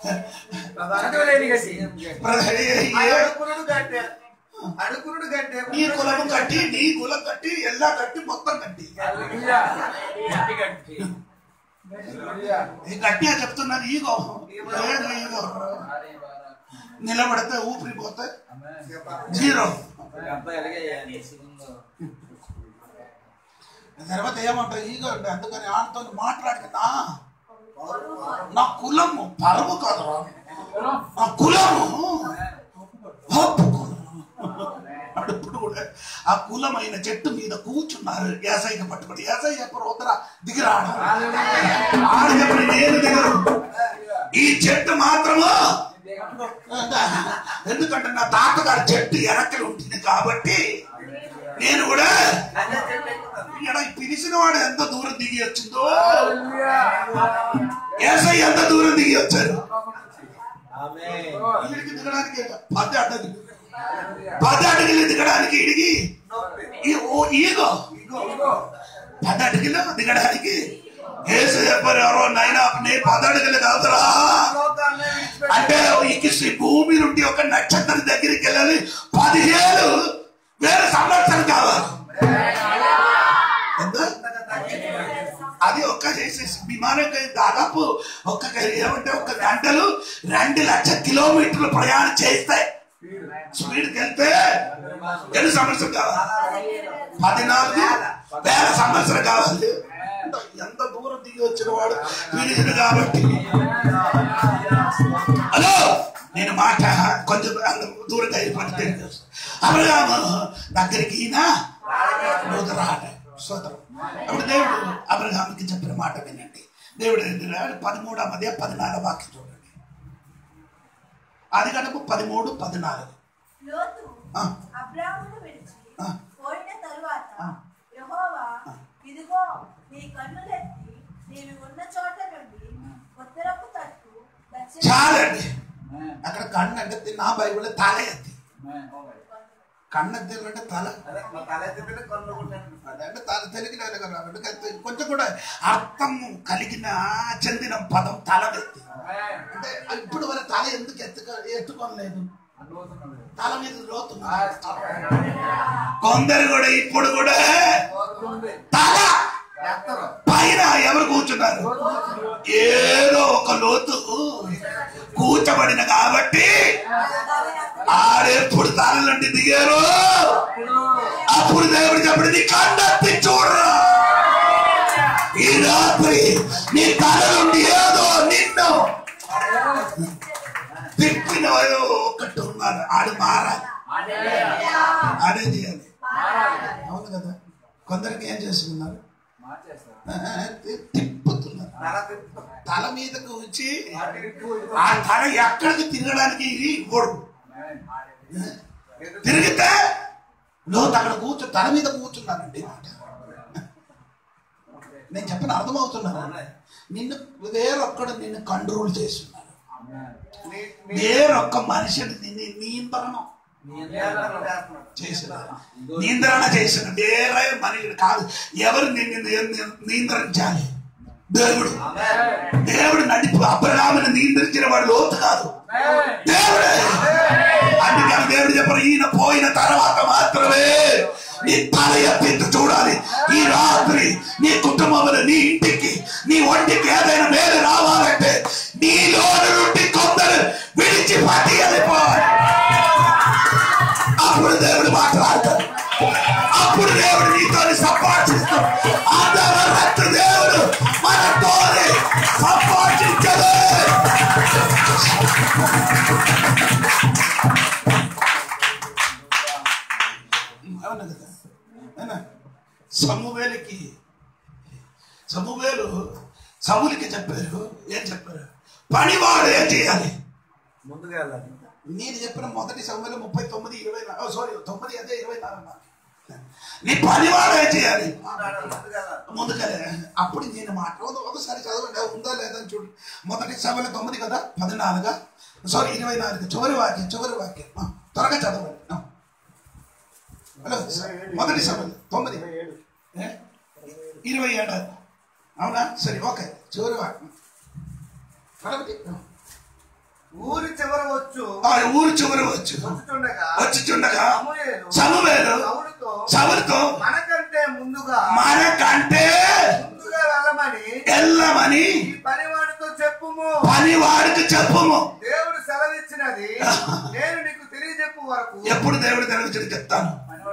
అడుకునుడు గట్టే అడుకునుడు గట్టే నీ కులం కట్టి నీ కులం కట్టి ఎలా కట్టి మొత్తం కట్టి ఈ గట్టి అని చెప్తున్నారు. ఈగో ఈగో నిలబడితే ఊపిరి పోతే జీరో. తర్వాత ఏమంటావు ఈగో అంటే అందుకని ఆడతో మాట్లాడుతున్నా నా కులము పరము కాదు, నా కులము ఇప్పుడు కూడా ఆ కులమైన చెట్టు మీద కూర్చున్నారు. ఏసైకి పట్టుబడి ఏసై చెప్పరు వద్దరా దిగిరాడు ఆడ చెప్పండి నేను దిగరు. ఈ చెట్టు మాత్రము ఎందుకంటే నా తాతగారి చెట్టు వెనకలు ఉంటుంది కాబట్టి నేను కూడా పిలిచిన వాడు ఎంత దూరం దిగి వచ్చిందో ఏసై ఎంత దూరం దిగి వచ్చారు. ఇడికి దిగడానికి పది అడ్డది పది అడుగులు దిగడానికి ఇడిగి ఈగో పది అడుగులు దిగడానికి ఏసు చెప్పారు ఎవరో నైనా నీ పదడుగులు కాదురా లోకాన్ని విడిచిపెట్టి అంటే ఈ భూమి నుండి ఒక నక్షత్రం దగ్గరికి వెళ్ళాలి పదిహేను వేల సంవత్సరం కావాలి. ఎంత? అది ఒక్క చేసేసి విమానం దాదాపు ఒక్క ఏమంటే ఒక గంటలు రెండు లక్షల కిలోమీటర్లు ప్రయాణం చేస్తాయి. స్పీడ్కి వెళ్తే ఎన్ని సంవత్సరం కావాలి? పద్నాలుగు వేల సంవత్సరం కావాలి. ఎంత దూరం దిగి వచ్చిన వాడు విడిచిన కాబట్టి. హలో, నేను మాట కొంచెం దూరంగా అయిపోతే అబ్రహాము దగ్గరికి ఈయన రాట సోదరు. అప్పుడు దేవుడు అబ్రహాముకి చెప్పిన మాట వినండి. దేవుడు పదమూడవ మధ్య పద్నాలుగు వాక్యం చూడండి. అది కనుక పదమూడు పద్నాలుగు. లోతు అబ్రాహామును విడిచి పోయిన తరువాత యెహోవా ఇదిగో నీ కన్నులెత్తి నీవు ఉన్న చోట నుండి ఉత్తరపు తట్టు దక్షిణ. చాలండి. అక్కడ కన్ను అంటే నా బైబిల్ తల ఎత్తి, కన్ను ఎత్తి అంటే తల తలెత్తితే కన్ను కొట్టాను. అదంటే తల తెలుగు కొంచెం కూడా అర్థం కలిగిన చెందిన పదం తల ఎత్తి. అంటే ఇప్పుడు వరకు తల ఎందుకు ఎత్తుక ఎత్తుకోలేదు? తల మీద లోతు. కొందరు కూడా ఇప్పుడు కూడా తల పైన ఎవరు కూర్చున్నారు? ఏదో ఒక లోతు కూర్చబడిన కాబట్టి ఆడెప్పుడు తల నుండి దిగారు. అప్పుడు దేవుడు చెప్పడు నీ కన్నెత్తి చూడరా. ఈ రాత్రి నీ తల నుండి ఏదో నిన్ను తిప్పిన ఒకటి ఉన్నారు. ఆడు మారాలి, ఆడే చేయాలి. అవును కదా. కొందరికి ఏం చేసుకున్నారు? తిప్పుతున్నారు. తల మీద కూర్చి ఆ తల ఎక్కడికి తిరగడానికి ఇది ఇవ్వడు. తిరిగితే లోతు అక్కడ కూర్చో తల మీద కూర్చున్నానండి. నేను చెప్పిన అర్థమవుతున్నాను. నిన్ను వేరొక్కడు నిన్ను కంట్రోల్ చేస్తున్నారు. వేరొక్క మనిషిని నిన్ను నియంత్రణ చేసిన నియంత్రణ చేసిన వేరే మనిషిని కాదు. ఎవరు నిన్ను నియంత్రించాలి? దేవుడు. దేవుడు నడిపి అబ్రహామును నియంత్రించిన వాడు లోతు కాదు, దేవుడే. అందుకని దేవుడు చెప్పారు ఈయన పోయిన తర్వాత మాత్రమే నీ తల ఎత్తి చూడాలి. ఈ రాత్రి నీ కుటుంబంలో నీ ఇంటికి నీ ఒంటికి ఏదైనా మేలు రావాలంటే నీలో నుండి కొందరు విడిచి పట్టి వెళ్ళిపోవాలి. అప్పుడు దేవుడు మాట్లాడతాడు. అప్పుడు దేవుడు నీతో సంభాషిస్తాడు. అందరూ దేవుడు మనతో సంభాషించదు. అవును కదా. సమూవేలుకి సమూవేలు సౌలుకి చెప్పారు. ఏం చెప్పారు? పనివాడు ఏం చేయాలి? ముందుగా వెళ్ళాలి. నేను చెప్పిన మొదటి సమయంలో ముప్పై తొమ్మిది ఇరవై నాలుగు సారీ తొమ్మిది అదే ఇరవై నాలుగు నీ పనివాడు ఏం చేయాలి? ముందుకలే. అప్పుడు నేను మాట ఒకసారి చదవండి ఉందా లేదా అని చూడు. మొదటి సభలో తొమ్మిది కదా పద్నాలుగా సారీ ఇరవై నాలుగు చివరి వాక్యం చివరి వాక్యం త్వరగా చదవండి. హలో, మొదటి సభలో తొమ్మిది ఇరవై ఏడు అవునా? సరే ఓకే. చివరి వాక్యం ఊరి చివర వచ్చు ఊరు చివరి వచ్చు వచ్చుచుండగా సమూయేలు సౌలుతో మనకంటే ముందుగా మనకంటే ముందుగా వెళ్ళమని వెళ్ళమని పనివాడితో చెప్పుము పనివాడికి చెప్పుము. దేవుడు సెలవిచ్చినది నేను నీకు తెలియజెప్పు వరకు. ఎప్పుడు దేవుడు తెలియజేసి చెప్తాను.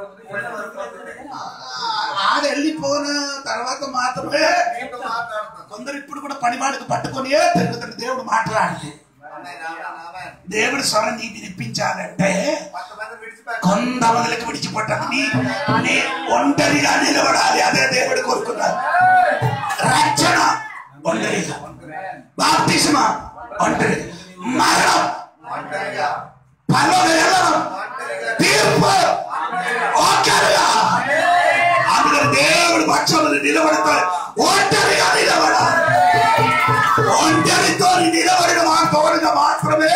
ఆడ వెళ్ళిపోయిన తర్వాత మాత్రమే కొందరు ఇప్పుడు కూడా పనివాడికి పట్టుకొని తిరుగుతాడు. దేవుడు మాట్లాడాలి. దేవుడు స్వరం నీ వినిపించాలంటే కొంతమందికి విడిచిపెట్టాలి. నీ నీ ఒంటరిగా నిలబడాలి. అదే దేవుడు కోరుకున్నాడు. రక్షణ ఒంటరిగా, బాప్తిస్మ ఒంటరిగా, మరణం పరలోక వెళ్ళడం, తీర్పు ఒంటరిగా. అందుకని దేవుడు పక్షములు నిలబడతాడు. ఒంటరిగా నిలబడాలి. ఒంటరితో నిలబడిన వారితో మాత్రమే.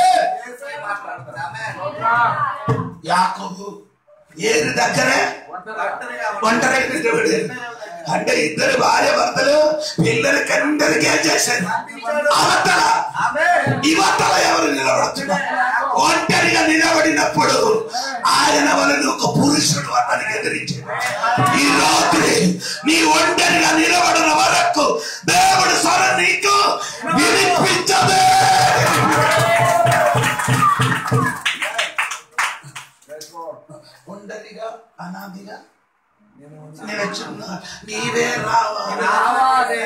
యాకోబు ఏరు దగ్గరే ఒంటరిగా నిలబడి అంటే ఇద్దరు భార్య భర్తలు పిల్లలకి అందరికీ ఏం చేశారు? అవతల ఇవతల ఎవరు నిలబడుతున్నారు? ఒంటరిగా నిలబడినప్పుడు ఆయన వలన ఒక పురుషుడు అతనికి ఎదిరించాడు. ఈ రాత్రి నీ ఒంటరిగా నిలబడిన వరకు దేవుడు స్వరం నీకు వినిపించదే. ఒంటరిగా అనాదిగా నిలచున్నా నీవే రావాలి.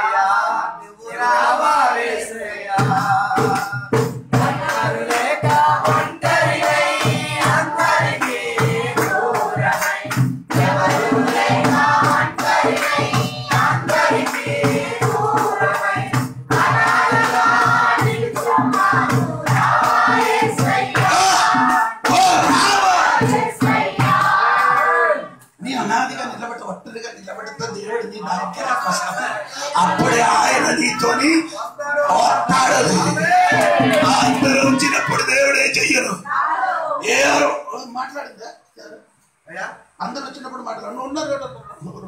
అప్పుడే ఆయన నీతోని వస్తాడు. అందరూ ఉంచినప్పుడు దేవుడే చెయ్యరు. ఎవరు మాట్లాడిందా? అందరూ వచ్చినప్పుడు మాట్లాడు ఉన్నారు.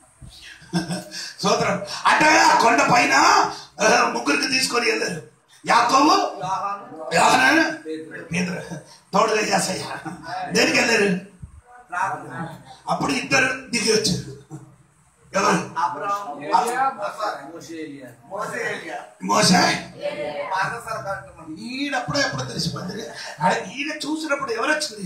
సోదరం అంటే కొండ పైన ముగ్గురికి తీసుకొని వెళ్ళారు. యాకోబు, యోహాను, పేతురు, తోడుగా యేసయ్య. దేనికి వెళ్ళారు? అప్పుడు ఇద్దరు దిగి వచ్చారు. ఎవరు? మోసే. ఈడప్పుడే ఎప్పుడు తెలిసిపోయింది. ఈయన చూసినప్పుడు ఎవరు వచ్చింది?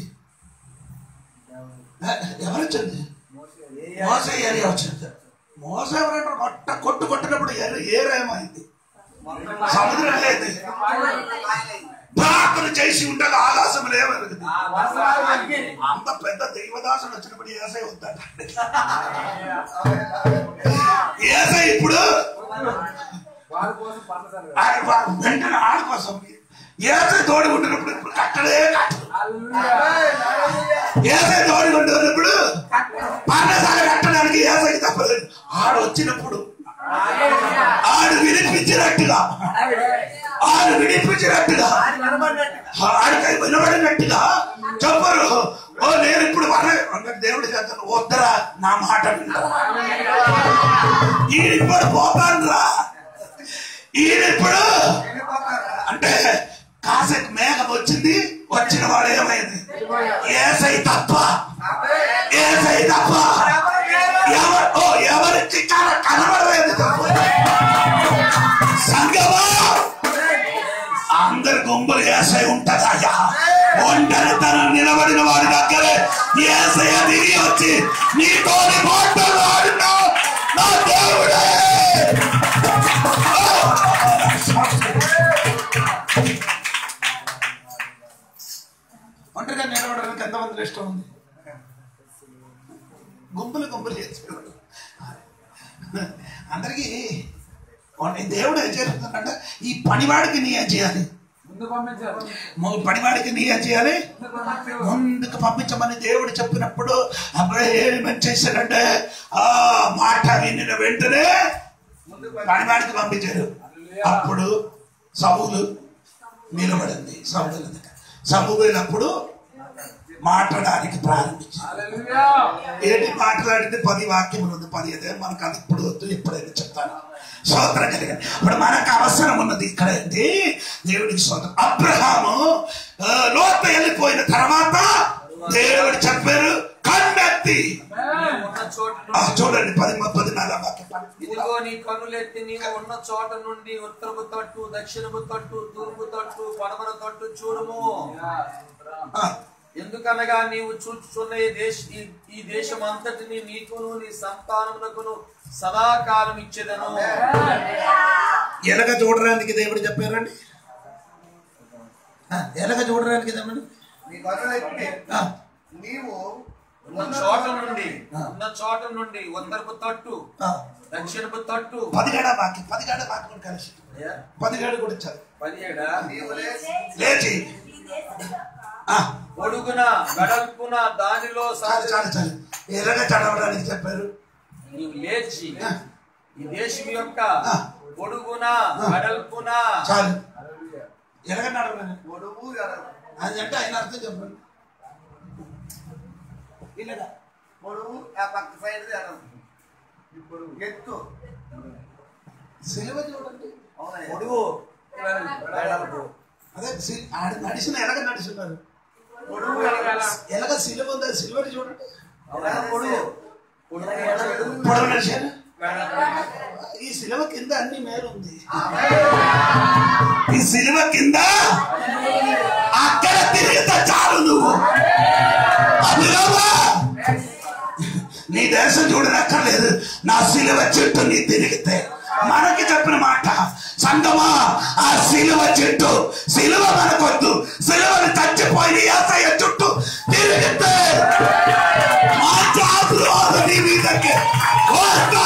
ఎవరు వచ్చింది? మోసే ఏరియా వచ్చింది. మోసే ఎవరంటారు? కొట్ట కొట్టు కొట్టినప్పుడు ఏరేమైంది? సముద్రం లేదు. ప్రార్థన చేసి ఉండగా ఆకాశం లేవరు. అంత పెద్ద దైవదాసుడు వచ్చినప్పుడు ఏసై వద్దాట. ఏసై ఇప్పుడు వెంటనే ఆడ కోసం ఏసై తోడి ఉంటున్నప్పుడు ఇప్పుడు కట్టడే కట్టదు. ఏసై తోడి ఉంటున్నప్పుడు పన్నసాల కట్టడానికి ఏసై తప్పలేదు. ఆడు వచ్చినప్పుడు ఆడు వినిపించినట్టుగా ఆడు వినిపించినట్టుగా ఆడికై వినబడినట్టుగా చెప్పరు. ఓ నేను ఇప్పుడు అన్నట్టు దేవుడు చేస్తాను. వద్దరా నా మాట ఈయనిప్పుడు పోతాను రా. ఈయనిప్పుడు అంటే కాసేపు మేఘం వచ్చింది. వచ్చిన వాడు ఏమైంది? ఏసై తప్ప ఏసై తప్ప ఎవరు ఓ ఎవరికి కనబడలేదు తప్ప. సంగమా అందరి గుంపులు ఏసై ఉంటదయ్యా. ఒంటరితనం నిలబడిన వాడి దగ్గరే ఏసయ్య తిరిగి వచ్చి నీతో మాట్లాడుతున్నా నా దేవుడే. ఒంటరిగా నిలబడడానికి ఎంతమంది ఇష్టం ఉంది? గుంపులు గుంపులు చేసేవాడు. అందరికీ దేవుడు ఏం చేస్తున్నాడంటే ఈ పనివాడికి నీ ఏం చేయాలి? పనివాడికి నీ ఏం చేయాలి? ముందుకు పంపించమని దేవుడు చెప్పినప్పుడు అప్పుడు ఏమేమి చేశాడంటే ఆ మాట వినిన వెంటనే పనివాడికి పంపించారు. అప్పుడు సౌలు నిలబడింది. సౌలు సమూహేలప్పుడు మాట్లాడడానికి ప్రారంభించారు. ఏంటి మాట్లాడితే పది వాక్యములు ఉంది. పది అదే మనకు అది ఇప్పుడు వద్దు, ఎప్పుడైనా చెప్తాను. స్తోత్రం కలిగాను. ఇప్పుడు మనకు అవసరం ఉన్నది ఇక్కడ ఏంటి? దేవుడికి స్తోత్రం. అబ్రహాము లోతు వెళ్ళిపోయిన తర్వాత దేవుడు చెప్పారు కన్నెత్తి చూడండి పది పదినాలుగు వాక్యం. ఇదిగో నీ కన్నులెత్తి నీవు ఉన్న చోట నుండి ఉత్తరపు తట్టు, దక్షిణపు తట్టు, తూర్పు తట్టు, పడమర తట్టు చూడుము. ఎందుకనగా నీవు చూచుచున్న ఈ దేశ ఈ దేశం అంతటిని నీకును నీ సంతానమునకును సదాకాలం ఇచ్చేదను. ఎలాగ చూడడానికి దేవుడు చెప్పారండి? ఎలాగ చూడడానికి నీవు ఉన్న చోట నుండి ఉన్న చోట నుండి ఉత్తరపు తట్టు, దక్షిణపు తట్టు. పదిహేడ వాక్యం పదిహేడ వాక్యం కలిసి పదిహేడు కూడా ఇచ్చారు. పదిహేడా లేచి పొడుగున వెడల్పున దానిలో చాలు చాలు చాలు ఎలాగ చదవడానికి చెప్పారు? నీవు లేచి ఈ దేశం యొక్క పొడుగున వెడల్పున చాలు ఎలాగ నడవడానికి పొడుగు అది అంటే ఆయన అర్థం చెప్పండి. ఇలాగా పొడుగు ఆ పక్క సైడ్ ఎత్తు సిలువ చూడండి అవునయ్యా. పొడుగు వెడల్పు. అదే సి- ఆడ నడిచిన ఎలాగ నడుచున్నారు పొడుగు ఎలాగ సిలువ ఉందా సిలువని చూడండి ఎలాగ పొడుగు పొడవు నడిచారు ఈ సిలువ కింద అన్ని మేలు ఉంది ఈ సిలువ కింద అక్కడ తిరిగితే చాలు నువ్వు అభిరామా నీ దేశం చూడనక్కర్లేదు నా సిలువ చెట్టు నీ తిరిగితే మనకి చెప్పిన మాట సంగమా ఆ సిలువ చెట్టు సిలువ మనకొద్దు సిలువను చచ్చిపోయిన యేసయ్య చుట్టూ తిరిగితే మా జాతులు నీ మీదకి వస్తా.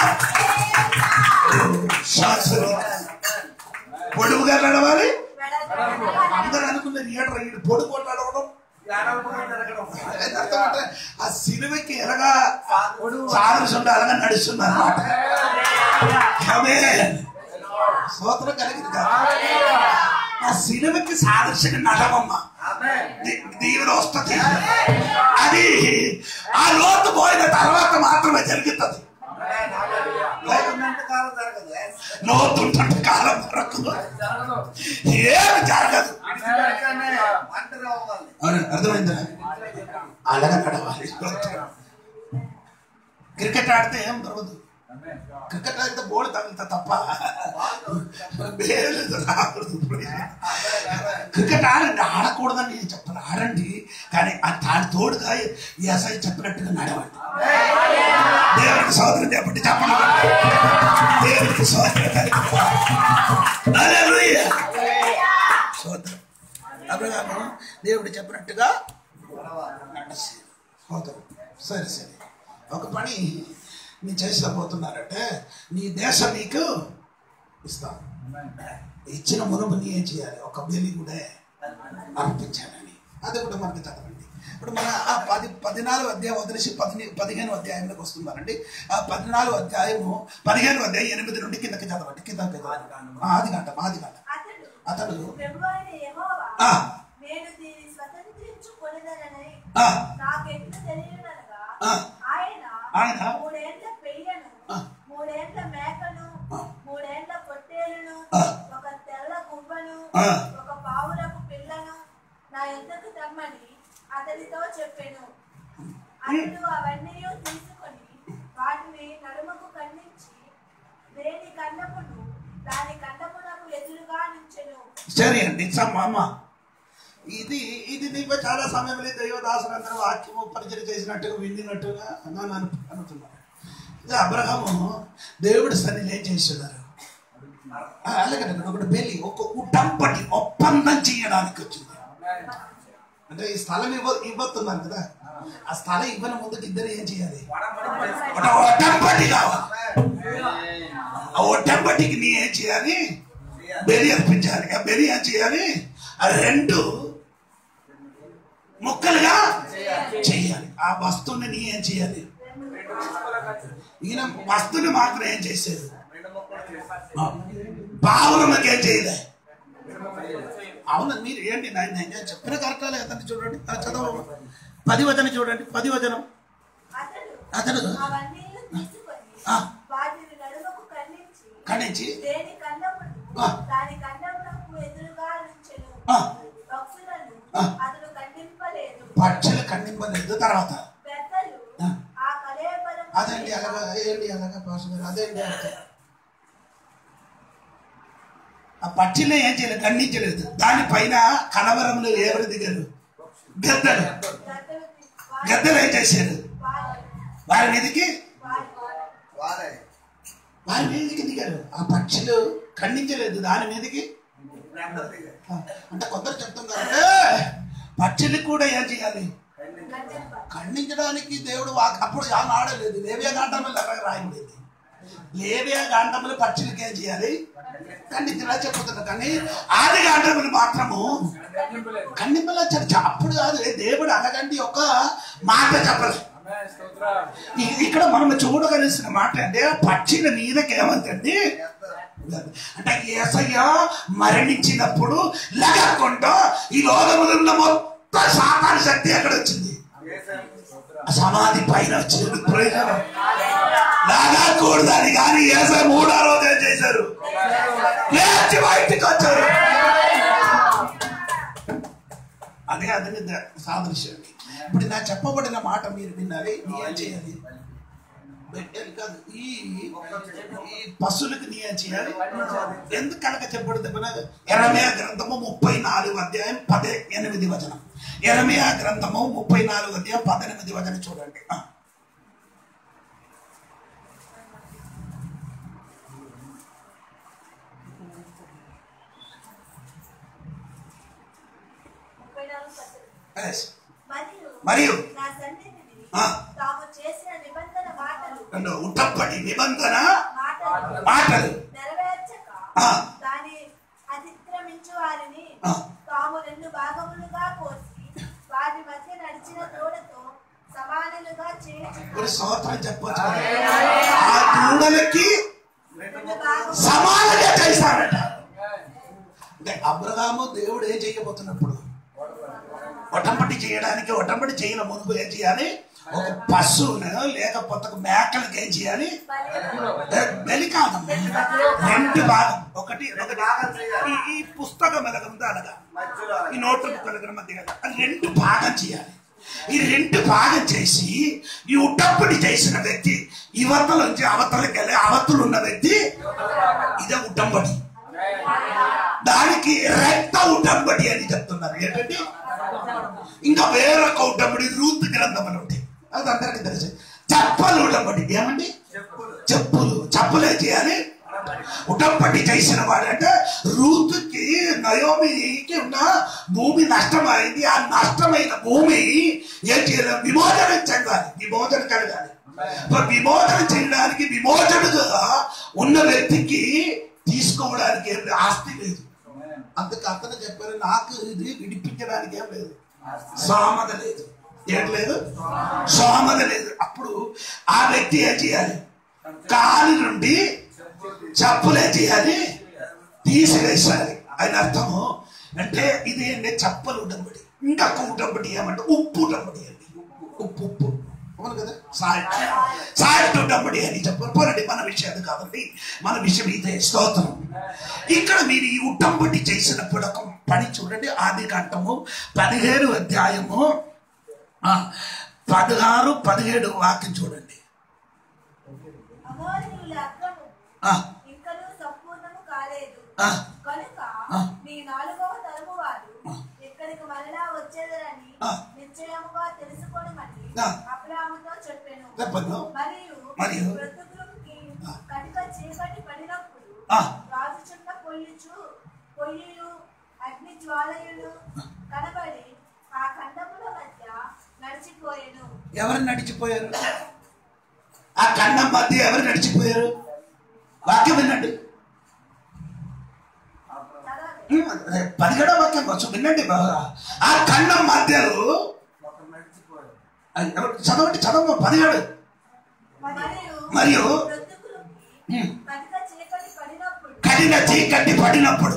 శాస్త్రం పొడుగుగా నడవాలి అందరూ అనుకున్నారు ఏడ్రా ఈడు పొడుగు నడవడం ఆ సిలువకి ఎలాగా సాదృశ్యం అలాగా నడుస్తున్నారు అన్నమాట స్తోత్రం కలిగింది కదా ఆ సిలువకి సాదృశ్యంగా నడవమ్మ దీవెన వస్తుంది అది ఆ లోతు పోయిన తర్వాత మాత్రమే జరుగుతుంది లోతుంటే కాలం వరకు ఏమి జరగదు అర్థమైందా అలాగా నడవాలి క్రికెట్ ఆడితే ఏం దొరకదు క్రికెట్ ఆడితే బోర్డు తగిలితే తప్ప క్రికెట్ ఆడండి ఆడకూడదని నేను చెప్పను ఆడండి కానీ దాని తోడుగా ఎస్ఐ చెప్పినట్టుగా నడవండి దేవుడికి సోదరం చెప్పండి చెప్పండి దేవుడికి సోదరం సోదరం అబ్రహాము దేవుడు చెప్పినట్టుగా సోదరం సరే సరే ఒక పని నీ చేసిపోతున్నారంటే నీ దేశం నీకు ఇస్తాను ఇచ్చిన మునుపు నీ ఏం చేయాలి ఒక బలి కూడా అర్పించాలని అది కూడా మనకి చదవండి ఇప్పుడు మన ఆ పది పద్నాలుగు అధ్యాయం వదిలేసి పది పదిహేను అధ్యాయంలోకి వస్తున్నారండి ఆ పద్నాలుగు అధ్యాయము పదిహేను అధ్యాయం ఎనిమిది నుండి కిందకి చదవండి కింద ఆది గంట ఆది గంట అతడు నేను దీన్ని స్వతంత్రించుకొనిదనని ఆ, నాకెట్లు తెలియననగా ఆ, ఆయన ఆయన మూడేండ్ల పెయ్యను ఆ. మూడేండ్ల మేకను ఆ. మూడేండ్ల పొట్టేలును ఆ. ఒక తెల్ల గువ్వను ఆ. ఒక పావురపు పిల్లను నా యుద్ధకు తెమ్మని అతనితో చెప్పెను. అతడు అవన్నీ తీసుకొని వాటిని నడుమకు ఖండించి దేని కన్నమును దాని కన్నమునకు ఎదురుగా నుంచెను. సరే అండి అమ్మ ఇది ఇది నీకు చాలా సమయం లేదు దైవదాసులు అందరూ వాక్యము పరిచయం చేసినట్టుగా విండినట్టుగా అని అను అనుకున్నారు ఇది అబ్రహాము దేవుడి సన్నిధిలో ఏం చేస్తున్నారు అలాగే ఒకటి పెళ్లి ఒక ఉటంపటి ఒప్పందం చేయడానికి వచ్చింది అంటే ఈ స్థలం ఇవ్వ ఇవ్వతున్నారు కదా ఆ స్థలం ఇవ్వని ముందుకు ఇద్దరు ఏం చేయాలి ఒక ఒటంపటి కావాలి ఆ ఒటంపటికి నీ ఏం చేయాలి బలి అర్పించాలి ఆ బలి ఏం చేయాలి ఆ రెండు ముక్కలుగా చెయ్యాలి ఆ వస్తువుని నీ ఏం చేయాలి ఈయన వస్తువుని మాత్రం ఏం చేసేది పావురమకి ఏం చేయలే అవును మీరు ఏంటి నేను చెప్పిన కరెక్టాలే అతన్ని చూడండి చదవ పది వచనం చూడండి పది వచనం అతడు అవన్నీ తీసుకొని ఆ. వాటిని నడుమకు ఖండించి ఖండించి దేని కన్నమును ఆ. దాని కన్నమునకు ఎదురుగా నుంచెను. ఆ. పక్షులను ఆ. అతడు ఖండింపలేదు. పక్షులు ఖండింపలేదు తర్వాత పెద్దలు ఆ. ఆ కళేబరము అదేంటి అలాగా ఏంటి అలాగా పాస్ గారు అదేంటి అంటే ఆ పక్షులే ఏం చేయలేదు ఖండించలేదు దానిపైన కలవరంలో ఎవరు దిగారు గద్దలు గద్దలు గద్దలు ఏం చేశారు వారి వారి మీదకి వారి వారే వారి మీదకి దిగారు ఆ పక్షులు ఖండించలేదు దాని మీదకి ఆ, అంటే కొందరు చెప్తున్నారంటే పక్షులు కూడా ఏం చేయాలి ఖండింప ఖండించడానికి దేవుడు వాక్ అప్పుడు ఏం ఆడలేదు లేవియా కాండంలో ఎలాగ రాయలేదు లేవియా కాండంలో పక్షులకి ఏం చేయాలి ఖండించడా చెప్పుతున్నారు కానీ ఆది కాండములు మాత్రము ఖండింపలే చర్చ అప్పుడు కాదు దేవుడు అనగండి ఒక మాట చెప్పలేదు ఇ- ఇక్కడ మనం చూడగలిసిన మాట అంటే పక్షుల మీదకి ఏమంతండి అంటే యేసయ్య మరణించినప్పుడు లగకుండా ఈ లోకములో ఉన్న మొత్తం సాతాను శక్తి ఎక్కడ వచ్చింది ఆ సమాధి పైన వచ్చింది ప్రయోజనం లాగా చేయకూడదని కానీ ఏసై మూడో రోజు ఏం చేశారు? లేచి బయటికి వచ్చారు. అదే అదే సాదృశ్యం. ఇప్పుడు నా చెప్పబడిన మాట మీరు విన్నారే, నీ ఏం చేయాలి? కాదు, ఈ ఈ పశువులకు నీ ఏం చేయాలి? ఎందుకు కనుక చెప్పబడింది? యెరెమీయా గ్రంథము ముప్పై నాలుగు అధ్యాయం పదే ఎనిమిది వచనం. యెరెమీయా గ్రంథము ముప్పై నాలుగు అధ్యాయం పద్దెనిమిది వచనం చూడండి. మరియు ఉట్టప్పటి నిబంధన మాటలు నెరవేర్చక దాని అతిక్రమించు వారిని తాము రెండు భాగములుగా కోసి వారి మధ్య నడిచిన తోడతో సమానులుగా చేయించు. స్తోత్రం చెప్పొచ్చు. ఆ దూడలకి సమానంగా చేశాడట. అంటే అబ్రహాము దేవుడు ఏం చేయబోతున్నప్పుడు ఒటంపటి చేయడానికి ఒటంపటి చేయడం ముందు ఏం చేయాలి? ఒక పశువును లేకపోతే ఒక మేకలకి ఏం చేయాలి? బలి కాదమ్మ, రెండు భాగం. ఒకటి ఈ పుస్తకం ఎలాగంతా అనగా ఈ నోట్ కలిగిన మధ్య కదా, అది రెండు భాగం చేయాలి. ఈ రెండు భాగం చేసి ఈ ఉట్టప్పటి చేసిన వ్యక్తి యువతల నుంచి అవతలకి వెళ్ళి అవతలు ఉన్న వ్యక్తి ఇదే ఉట్టంబడి. దానికి రక్త ఉట్టంబడి అని చెప్తున్నారు. ఏంటంటే ఇంకా వేరొక ఉట్టంబడి రూత్ గ్రంథం అని ఉంటుంది, అది అందరికీ తెలుసు. చెప్పలు ఉట్టంబడి ఏమండి? చెప్పులు చెప్పులే చేయాలి. ఉటంపటి చేసిన వాడంటే రూతుకి నయోమికి ఉన్న భూమి నష్టమైంది. ఆ నష్టమైన భూమి ఏం చేయాలి? విమోచన చెందాలి, విమోచన కలగాలి. విమోచన చేయడానికి విమోచనగా ఉన్న వ్యక్తికి తీసుకోవడానికి ఏం ఆస్తి లేదు. అందుకు అతను చెప్పారు, నాకు ఇది విడిపించడానికి ఏం లేదు, సామత లేదు. ఏం లేదు? సామత లేదు. అప్పుడు ఆ వ్యక్తి ఏం చేయాలి? కాలి నుండి చెప్పులే చేయాలి, తీసివేసాలి. ఆయన అర్థము అంటే ఇది ఏంటి? చెప్పలు ఉటంబడి. ఇంకా ఉటంబడి ఏమంటే ఉప్పు ఉటంబడి అండి. ఉప్పు ఉప్పు అవును కదా, సాల్ట్ సాల్ట్ ఉటంబడి అని చెప్పారు. పోరండి, మన విషయం కాబట్టి మన విషయం ఇదే. స్తోత్రం. ఇక్కడ మీరు ఈ ఉటంబడి చేసినప్పుడు ఒక పని చూడండి. ఆది కాండము పదిహేడు అధ్యాయము పదహారు పదిహేడు వాక్యం చూడండి. ఇంకను సంపూర్ణము కాలేదు కనుక నీ నాలుగవ తరము వారు ఇక్కడికి మరలా వచ్చేదరని నిశ్చయముగా తెలుసుకోనమని అబ్రాహాముతో చెప్పెను. మరియు మృతకులకి కనుక చీకటి పడినప్పుడు రాజు చుట్ట పొయ్యిచు పొయ్యిలు అగ్ని జ్వాలయులు కనబడి ఆ ఖండముల మధ్య నడిచిపోయాను. ఎవరు నడిచిపోయారు? ఆ ఖండం మధ్య ఎవరు నడిచిపోయారు? వాక్యం వినండి, పదిహేడో వాక్యం కొంచెం వినండి బాగా. ఆ ఖండం మధ్యలో చదవండి, చదవ పదిహేడు. మరియు కఠిన చీకటి పడినప్పుడు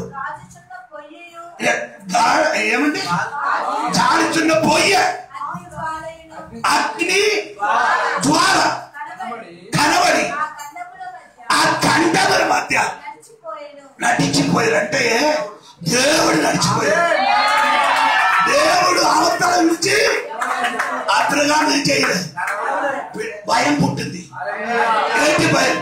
ఏమండి? జాలుచున్న పొయ్యి అగ్ని జ్వాల కనబడి ఆ ఖండముల మధ్య నడిచిపోయారు. అంటే దేవుడు నడిచిపోయారు. దేవుడు అవతల నుంచి అతలుగా మీరు చేయలేదు. భయం పుట్టింది. ఏంటి భయం?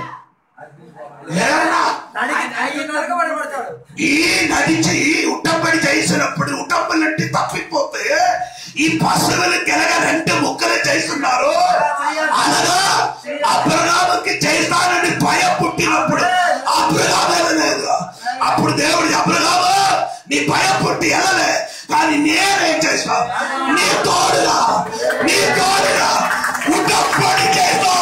ఈ నడిచి ఉట్టంబడి చేసినప్పుడు ఉట్టంబడి తప్పిపోతే ఈ పశువులు గెలగ రెండు ముక్కలు చేస్తున్నారు. అనగా అబ్రహాముకి చేస్తానని భయం పుట్టినప్పుడు అబ్రహాము వెళ్ళలేదు. అప్పుడు దేవుడు అబ్రహాము నీ భయం పుట్టి వెళ్ళలే, కానీ నేనేం చేస్తా? నీ తోడుగా నీ తోడుగా ఉట్టంబడి చేస్తా.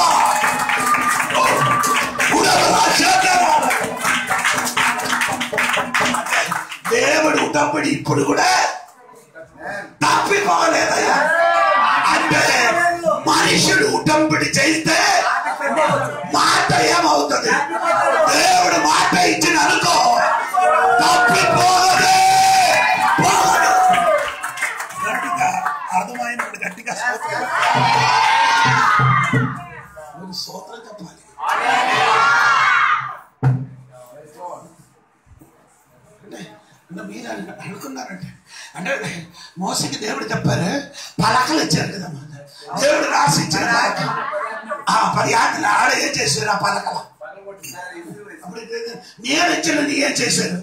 దేవుడు ఉట్టంబడి ఇప్పుడు కూడా తప్పిపోలేదయ్యా. అంటే మనుషుడు ఉట్టంబడి చేస్తే మాట ఏమవుతుంది? దేవుడు మాట ఇచ్చిన అనుకో తప్పిపోదే. గట్టిగా అర్థమైనప్పుడు గట్టిగా స్తోత్రం చెప్పాలి. అంటే మీరు అనుకున్నారంటే అంటే మోసకి దేవుడు చెప్పారు పలకలు ఇచ్చారు కదమ్మా, దేవుడు రాసి ఇచ్చిన పలకలు ఆ పది ఆటలు ఆడ ఏం చేశారు ఆ పలకల అప్పుడు నేను ఇచ్చిన నీ ఏం చేశారు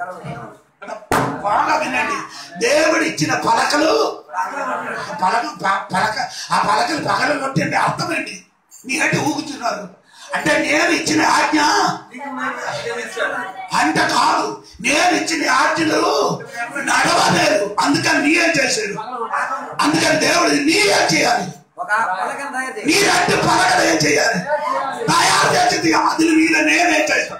బాగా వినండి. దేవుడు ఇచ్చిన పలకలు పలక పలక ఆ పలకలు పగలు కొట్టండి అర్థం ఏంటి? నీకంటే ఊగుతున్నారు అంటే నేను ఇచ్చిన ఆజ్ఞ అంట కాదు, నేను ఇచ్చిన ఆజ్ఞలు నడవలేదు, అందుకని నీ ఏం చేశాడు, అందుకని దేవుడు నీ ఏం చేయాలి, మీరంటే పలకలు ఏం చేయాలి తయారు చేసింది, అది మీద నేనేం చేశాను.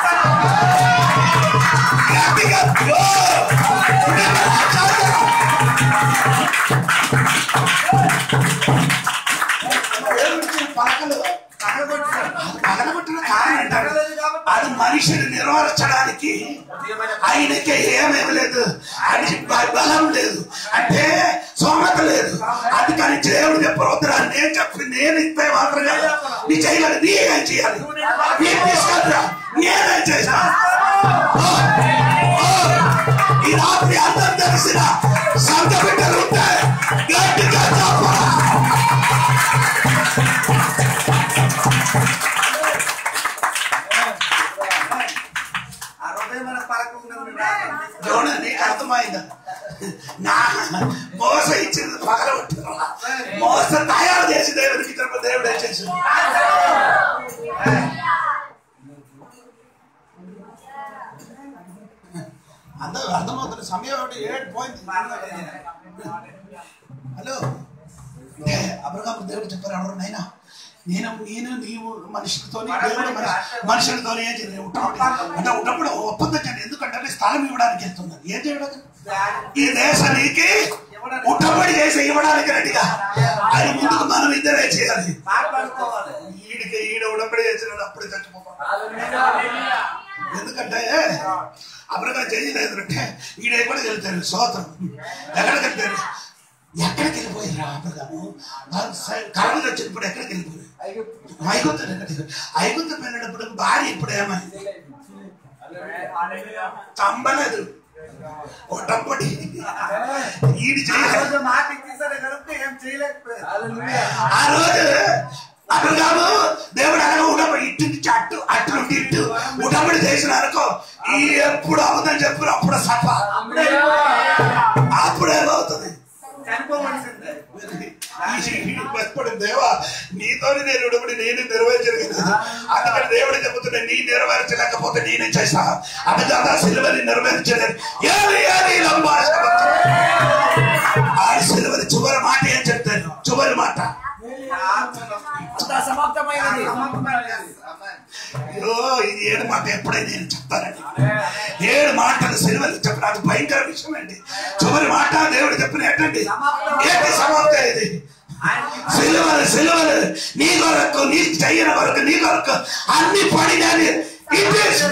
పలకలు పగలగొట్టిన కారణం ఏంటంటే అది మనిషిని నిర్వహించడానికి ఆయనకే ఏమేమి లేదు, ఆయనకి బలం లేదు, అంటే సోమత లేదు. అందుకని దేవుడు చెప్పవద్దురా, నేను చెప్పి నేను ఇస్తే మాత్రం కాదు నీ చేయగలి, నీ ఏం చేయాలి, నేను తీసుకెళ్ళరా, నేనేం చేశాను. ఈ రాత్రి అందరం తెలిసిన సంత బిడ్డలు ఉంటే గట్టిగా చెప్పాలి. నీకు అర్థమైందా? నా మోస ఇచ్చింది పగలగొట్టిన మోస తయారు చేసి దేవుడికి దేవుడు ఏం చేసి అందరూ అర్థమవుతుంది. సమయం ఏడు పోయింది. హలో అబ్రహాము దేవుడు చెప్పారు, ఎవరు నైనా నేను నేను నీవు మనిషితో మనుషులతో ఏం చేయలేదు అంటే ఉన్నప్పుడు ఒప్పందం చేయండి, ఎందుకంటే స్థలం ఇవ్వడానికి వెళ్తున్నాను. ఏం చేయడానికి ఈ దేశానికి ఉట్టబడి చేసి ఇవ్వడానికి రెడీగా అది ముందుకు మనం ఇద్దరే చేయాలి. ఈడికి ఈడ ఉడబడి చేసినాడు అప్పుడే చచ్చిపోతాడు. ఎందుకంటే అబ్రహాము చేయలేదు అంటే ఈడ కూడా వెళ్తారు సోదరం ఎక్కడికి వెళ్తారు, ఎక్కడికి వెళ్ళిపోయారు అబ్రహాము కరువులు వచ్చినప్పుడు ఎక్కడికి వెళ్ళిపోయారు, ఐగుప్తు ఐగుప్తు వెళ్ళినప్పుడు భార్య ఇప్పుడు ఏమైంది చంపలేదు ఒట్టంపడి ఈడు చేయలేదు. ఆ రోజు అబ్రహాము దేవుడు అనగా ఉడబడి ఇటు నుంచి అట్టు అటు నుండి ఇటు ఉడబడి చేసిన అనుకో ఈ ఎప్పుడు అవుతుందని చెప్పారు, అప్పుడు సఫ అప్పుడు ఏమవుతుంది దేవా నీతో నేను ఉడబడి నేను నెరవేర్చలేదు, అందుకని దేవుడు చెబుతున్నా నీ నెరవేర్చలేకపోతే నేనే చేస్తా, అది కాదా సిలువని నెరవేర్చలేదు. ఆ సిలువని చివరి మాట ఏం చెప్తాను, చివరి మాట సమాప్తమైనది. ఇది ఏడు మాట ఎప్పుడైనా నేను చెప్తానండి, ఏడు మాటలు సిలువలు చెప్పిన అది భయంకర విషయం అండి. చివరి మాట దేవుడు చెప్పిన ఏంటండి, ఏంటి సమాప్తం ఇది సిలువలు సిలువలు నీ కొరకు నీ చెయ్యని వరకు నీ కొరకు అన్ని పడినని ఇట్ ఈస్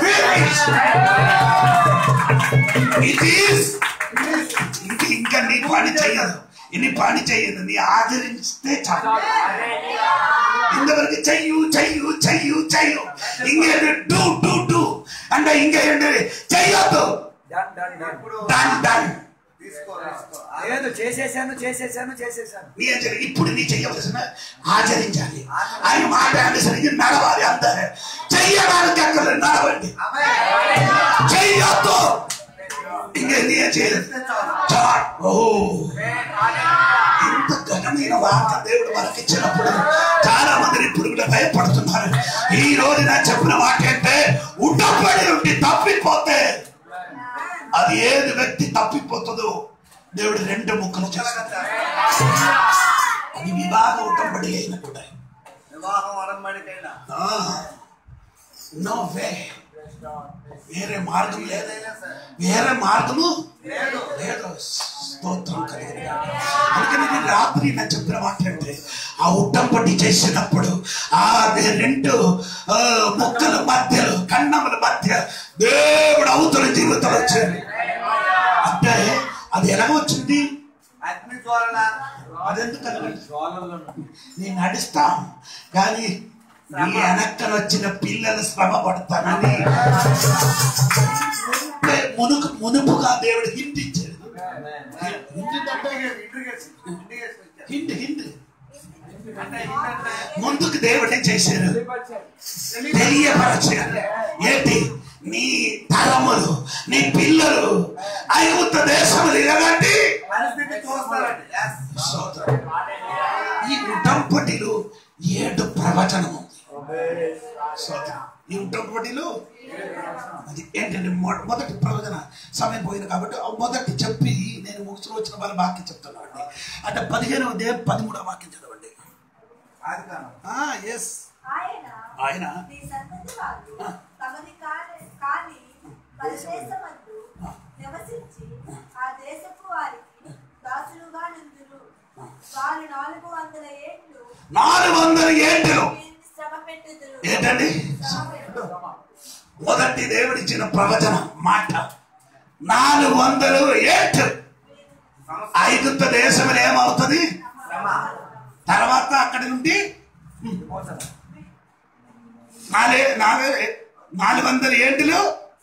ఇట్ ఈస్ ఇది ఇంకా నీ పని చెయ్యదు, ఇన్ని పని చెయ్యదు, నీ ఆచరిస్తే చాలు. ఇంతవరకు చెయ్యు చెయ్యు చెయ్యు చెయ్యు ఇంకేంటి డూ డూ డూ అంటే ఇంకేంటి చెయ్యొద్దు డన్ డన్ లేదు చేసేసాను చేసేసాను చేసేసాను నీ ఇప్పుడు నీ చెయ్యవలసిన ఆచరించాలి, ఆయన మాట అనుసరించి నడవాలి. అందరూ చెయ్యడానికి అక్కడ నడవండి, చెయ్యొద్దు ఇంకేంటి చేయలేదు. ఇంత ఘనమైన వార్త దేవుడు మనకిచ్చినప్పుడు చాలా మంది ఇప్పుడు కూడా భయపడుతున్నారు. ఈ రోజు నేను చెప్పిన మాట అంటే ఉట్టబడి ఉండి తప్పిపోతే అది ఏది వ్యక్తి తప్పిపోతుందో దేవుడు రెండు ముక్కలు చేస్తాడు. అది వివాహ ఉట్టబడి అయినట్టు నో వే, వేరే మార్గం లేదు, వేరే మార్గము లేదు. స్తోత్రం కలిగింది. అందుకని నేను రాత్రి నేను చెప్పిన మాట అంటే ఆ ఉట్టంపట్టి చేసినప్పుడు ఆ రెండు ముక్కల మధ్యలో కన్నముల మధ్య దేవుడు అవతల జీవితం వచ్చింది. అంటే అది ఎలాగ వచ్చింది, అగ్ని జ్వాలన అదెందుకు కలగండి, నేను నడుస్తాను కానీ నీ వెనక్కన వచ్చిన పిల్లలు శ్రమ పడతానని మునుకు మునుపుగా దేవుడు హింట్ ఇచ్చాడు. హింట్ హింట్ ముందుకు దేవుడు ఏం చేశారు? తెలియపరచారు. ఏంటి? నీ తరములు, నీ పిల్లలు ఐగుప్త దేశములు ఇలాంటి ఈ ఉటంపటిలో ఏడు ప్రవచనం ఉంది. ఈ ఉటంపటిలో అది ఏంటంటే మొదటి ప్రవచన సమయం పోయింది కాబట్టి మొదటి చెప్పి నేను ముగిసిన వచ్చిన వాళ్ళ వాక్యం చెప్తున్నాను అండి. అంటే పదిహేనవ దే పదమూడవ వాక్యం చదవండి. ఎస్ ఆయన నివసించి ఆ దేశపు వారికి దాసులుగా నుందురు. వారు నాలుగు వందల ఏళ్ళు నాలుగు వందల ఏళ్ళు శ్రమ పెట్టుదురు. ఏంటండి? మొదటి దేవుడిచ్చిన ప్రవచన మాట నాలుగు వందలు ఏళ్ళు ఐగుప్త దేశంలో ఏమవుతుంది? తర్వాత అక్కడి నుండి నాలుగు నాలుగు నాలుగు వందల ఏళ్ళు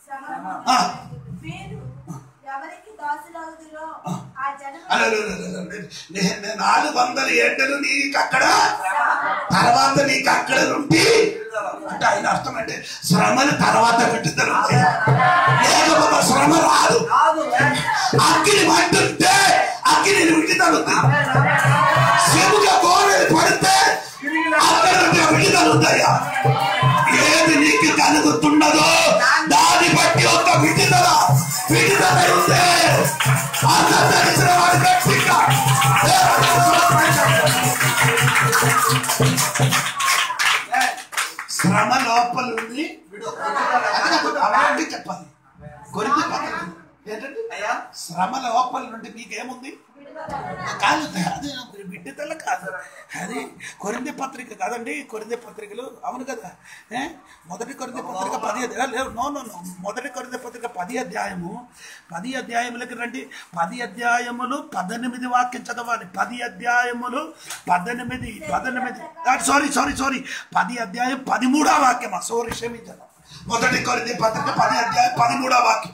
నాలుగు వందల ఏళ్ళు నీకు అక్కడ, తర్వాత నీకు అక్కడ నుండి అంటే ఆయన అర్థం అంటే శ్రమలు తర్వాత పెట్టుతారు. లేకపోతే శ్రమ రాదు. అగ్ని మంటుంటే అగ్ని విడితలుంది. చెముగా గోడలు పడితే అక్కడ నుండి విడుదలుందయ్యా. ఏది నీకు కలుగుతున్నదో దాన్ని బట్టి ఒక విడుదల విడుదల ఉంది. అన్న తెలిసిన వాడు గట్టిగా శ్రమ లోపల ఉంది అలాంటి చెప్పాలి. కొరిది పక్కన ఏంటంటే శ్రమ లోపల నుండి మీకేముంది కాదు. అదే విడుదల కాదు. అది కొరింథీ పత్రిక కాదండి. కొరింథీ పత్రికలు అవును కదా. ఏ మొదటి కొరింథీ పత్రిక పది అధ్యాయం నో నో నో మొదటి కొరింథీ పత్రిక పది అధ్యాయము పది అధ్యాయములకి రండి. పది అధ్యాయములు పద్దెనిమిది వాక్యం చదవాలి. పది అధ్యాయములు పద్దెనిమిది పద్దెనిమిది సారీ సారీ సారీ పది అధ్యాయం పదిమూడవ వాక్యమా సారీ క్షమించాను. మొదటి కొరింథీ పత్రిక పది అధ్యాయం పదిమూడవ వాక్యం.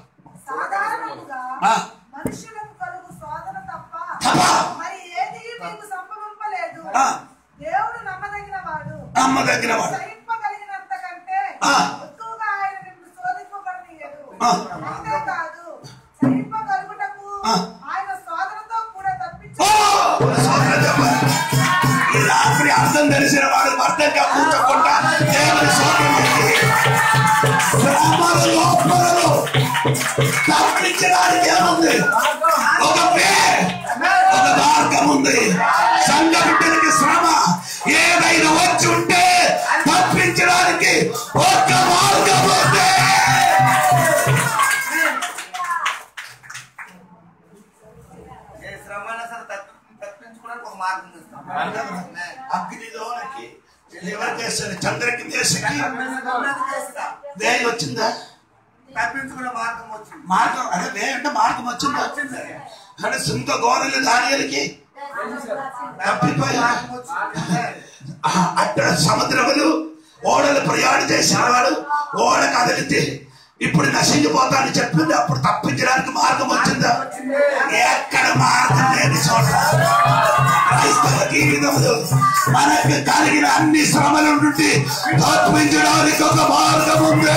మనుషులకు కలుగు శోధన తప్ప మరి ఏది మీకు సంభవింపలేదు. దేవుడు నమ్మదగిన వాడు. నమ్మదగిన వాడు సహింపగలిగినంత కంటే ఎక్కువగా ఆయన నిన్ను శోధింపబడనీయడు. అంతేకాదు సహింపగలుగుటకు ఆయన శోధనతో కూడా తప్పించు. ఈ రాత్రి అర్థం తెలిసిన వాడు అర్థంగా కూర్చోకుండా దేవుని శోధన తప్పించడానికి ఏముంది? ఒక ఒక మార్గం ఉంది. సంఘ బిడ్డలకి శ్రమ ఏదైనా వచ్చి ఉంటే తప్పించడానికి ఒక మార్గం ఉంది. అగ్నిలోనికి ఎవరు చేస్తారు? చంద్రకి దేశకి వేయి వచ్చిందా? తప్పించుకునే మార్గం వచ్చింది. మార్గం అదే వే అంటే మార్గం వచ్చిందా? అంటే సింత గోనెలు దానిలకి తప్పిపోయా. అక్కడ సముద్రములు ఓడలు ప్రయాణం చేసేవాడు ఓడ కదిలితే ఇప్పుడు నశించిపోతానని చెప్పింది. అప్పుడు తప్పించడానికి మార్గం వచ్చిందా? ఎక్కడ మార్గం లేని చోట క్రైస్తవ జీవితంలో మనకు కలిగిన అన్ని శ్రమల నుండి తప్పించడానికి ఒక మార్గం ఉంది.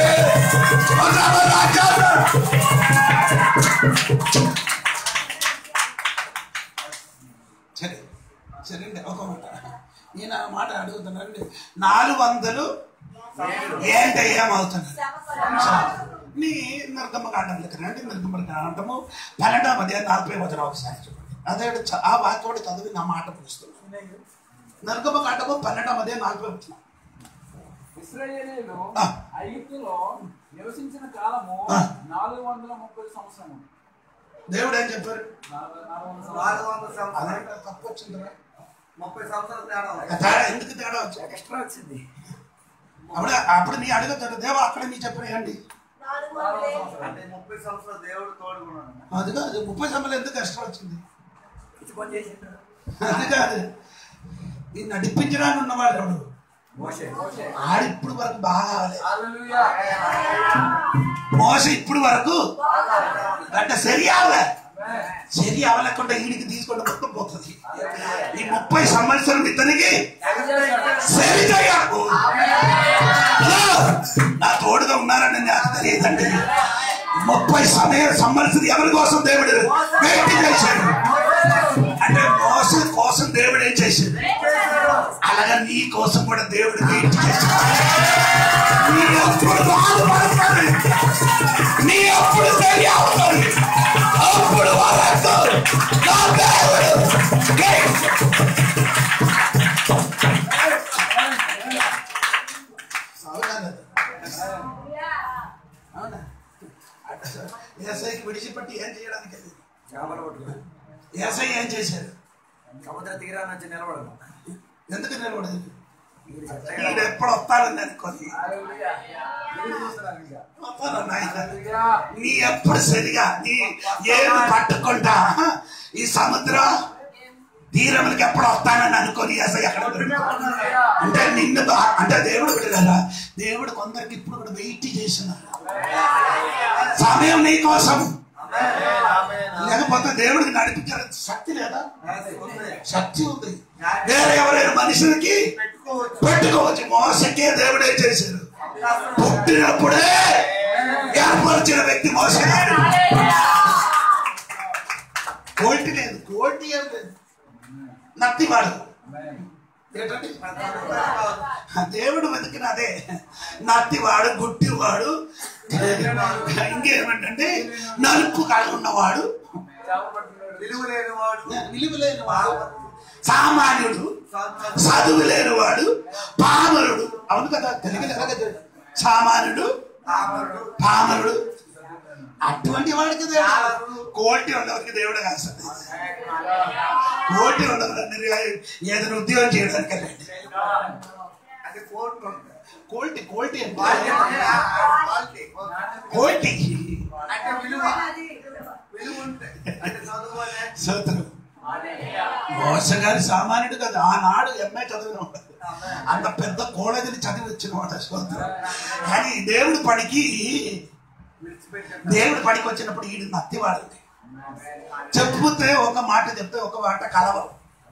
సరే సరే అండి ఒక మాట నేను ఆ మాట అడుగుతున్నానండి. నాలుగు వందలు ఏంటి ఏమవుతున్నారు? నీ నిర్గమ కాండం రండి. నిర్గమ కాండము పన్నెండవ అధ్యాయం నలభై వచనం ఒకసారి చూడండి. అదే ఆ వాక్యం చదివి నా మాట పుస్తున్నాను. నిర్గమ కాండము పన్నెండవ అధ్యాయం నలభై వచనం. ఇశ్రాయేలీయులు ఐగుప్తులో నివసించిన కాలము నాలుగు వందల ముప్పై సంవత్సరం. దేవుడు ఏం చెప్పారు? నాలుగు వందల సంవత్సరాలు తప్పు వచ్చిందిరా. ముప్పై సంవత్సరాలు తేడా తేడా ఎందుకు తేడా వచ్చింది? ఎక్స్ట్రా వచ్చింది. అప్పుడు అప్పుడు నీ అడుగుతాడు దేవా అక్కడ నీ చెప్పినాయండి. అంటే ముప్పై సంవత్సరాలు దేవుడు తోడుకున్నాడు. అది కాదు ముప్పై సంవత్సరాలు ఎందుకు ఎక్స్ట్రా వచ్చింది? పిచ్చి పని చేసిండు. అది కాదు ఈ నడిపించడానికి ఉన్నవాడు ఎవడు? ఆడు ఇప్పుడు వరకు బాగా కాలేదు. హల్లెలూయా. మోస ఇప్పుడు వరకు అంటే సరి అవలే. సరి అవలేకుండా ఈడికి తీసుకుంటే మొత్తం పోతుంది. ఈ ముప్పై సంవత్సరం ఇతనికి సరి చేయాలి. నా తోడుగా ఉన్నారని నాకు తెలియదండి. ముప్పై సమయ సంవత్సరం ఎవరి కోసం దేవుడు వెయిట్ చేశాడు అంటే మోస కోసం దేవుడు ఏం చేశాడు, అలాగా నీ కోసం కూడా దేవుడు వెయిట్ చేశాడు. నీ అప్పుడు బాధపడతాడు, నీ అప్పుడు సరి అవుతాడు, అప్పుడు వరకు నా దేవుడు ఏసైకి విడిచిపెట్టి ఏం చేయడానికి ఏసై ఏం చేశారు? సముద్ర తీరాన్ని వచ్చి నిలబడదు. ఎందుకు నిలబడదు? వీడు ఎప్పుడు వస్తాడని అనుకోని నీ ఎప్పుడు సరిగా నీ ఏడు పట్టుకుంటా ఈ సముద్రం తీరములకి ఎప్పుడు వస్తానని అనుకోని ఏసై అక్కడ అంటే నిన్ను అంటే దేవుడు కదా, దేవుడు కొందరికి ఇప్పుడు కూడా వెయిట్ చేస్తున్నారు. సమయం నీ కోసం, లేకపోతే దేవుడికి నడిపించే శక్తి లేదా? శక్తి ఉంది. వేరే ఎవరైనా మనుషులకి పెట్టుకోవచ్చు. మోసకే దేవుడే చేశారు. పుట్టినప్పుడే ఏర్పరిచిన వ్యక్తి మోసే. కోల్టి లేదు, కోల్టి ఏం లేదు, నత్తివాడు. ఏంటండి దేవుడు వెతికిన అదే నత్తివాడు, గుట్టివాడు, ఇంకేమంటే నలుపు కలిగి ఉన్నవాడు, విలువ లేనివాడు, విలువ లేనివాడు, సామాన్యుడు, చదువు లేనివాడు, పామరుడు. అవును కదా, తెలుగులో ఎలాగ సామాన్యుడు, పామరుడు, అటువంటి వాడికి దేవుడు. కోటి ఉన్నవారికి దేవుడు కాస్తుంది. కోటి ఉన్నవారు ఏదైనా ఉద్యోగం చేయడానికి వెళ్ళండి. అది కోర్టు కోల్టి కోల్టి అంటే కోల్టి కోల్టి అంటే విలువ విలువ ఉంటాయి. అంటే చదువులే సోదరు మోసగారి సామాన్యుడు కదా. ఆనాడు ఎంఏ చదివిన వాడు, అంత పెద్ద కాలేజీని చదివి వచ్చిన వాడు సోదరు. కానీ దేవుడు పనికి దేవుడు పనికి వచ్చినప్పుడు ఈడు నత్తివాడు. చెప్పుతే ఒక మాట చెప్తే ఒక మాట కలవరు.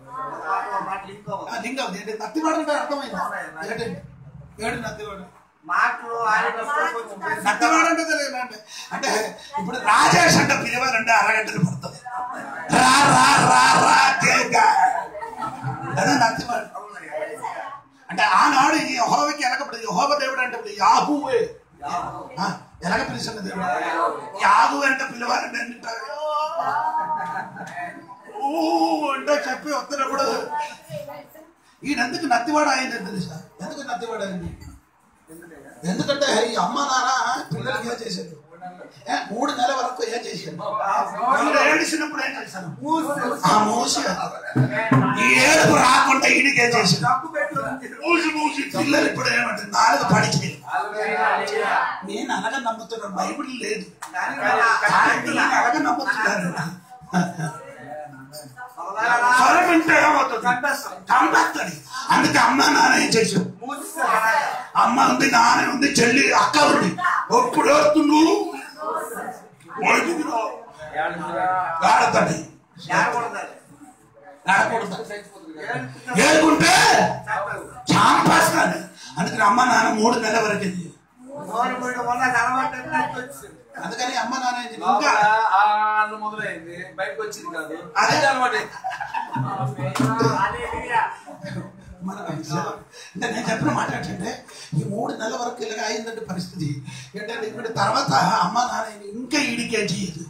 లింగం ఏంటి నత్తివాడు అంటే అర్థమైంది. ఏంటండి ఏడు నత్తివాడు మాటలు నత్తివాడు అంటే తెలియదంటే అంటే ఇప్పుడు రాజేష్ అంటే పిలవాలంటే అరగంటలు పడుతుంది. రా రా రా రా అదే నత్తివాడు అంటే. ఆనాడు ఈ యెహోవాకి ఎలగబడి యెహోవా దేవుడు అంటే ఇప్పుడు యాహూవే ఎలాగ పిలిచిన దేవుడు. యాహూవే అంటే పిలవాలంటే ఊ అంటే చెప్పి వస్తున్నప్పుడు ఈయనెందుకు నత్తివాడు అయింది తెలుసా? ఎందుకు నత్తివాడు అయింది? ఎందుకంటే ఈ అమ్మ నాన్న పిల్లలకి ఏం చేశాడు? మూడు నెలల వరకు ఏం చేశాడు? ఏడిసినప్పుడు ఏం చేశాను? ఆ మూసి ఈ ఏడుపు రాకుండా ఈడికి ఏం చేశాడు? మూసి మూసి పిల్లలు ఇప్పుడు ఏమంటారు? నాలుగు పడిచి నేను అనగా నమ్ముతున్నాను, బైబిల్ లేదు అనగా నమ్ముతున్నాను. స్వరమింటే ఏమవుతుంది? చంపేస్తాడు. అందుకే అమ్మ నాన్న ఏం చేశాడు? అమ్మ ఉంది, నాన్న ఉంది, చెల్లి అక్క ఉంది. ఎప్పుడు వస్తున్నావు ఆడతాడు ఏడుకుంటే చంపేస్తాడు. అందుకని అమ్మ నాన్న మూడు నెలల వరకు అందుకని అమ్మ నాన్న ఇంకా మొదలైంది బయటకు వచ్చింది కాదు. అదే అనమాట. అంటే నేను చెప్పిన మాట ఏంటంటే ఈ మూడు నెలల వరకు ఇలాగ అయిందంటే పరిస్థితి ఏంటంటే ఇప్పుడు తర్వాత అమ్మ నాన్న ఇంకా ఈడికే చేయదు.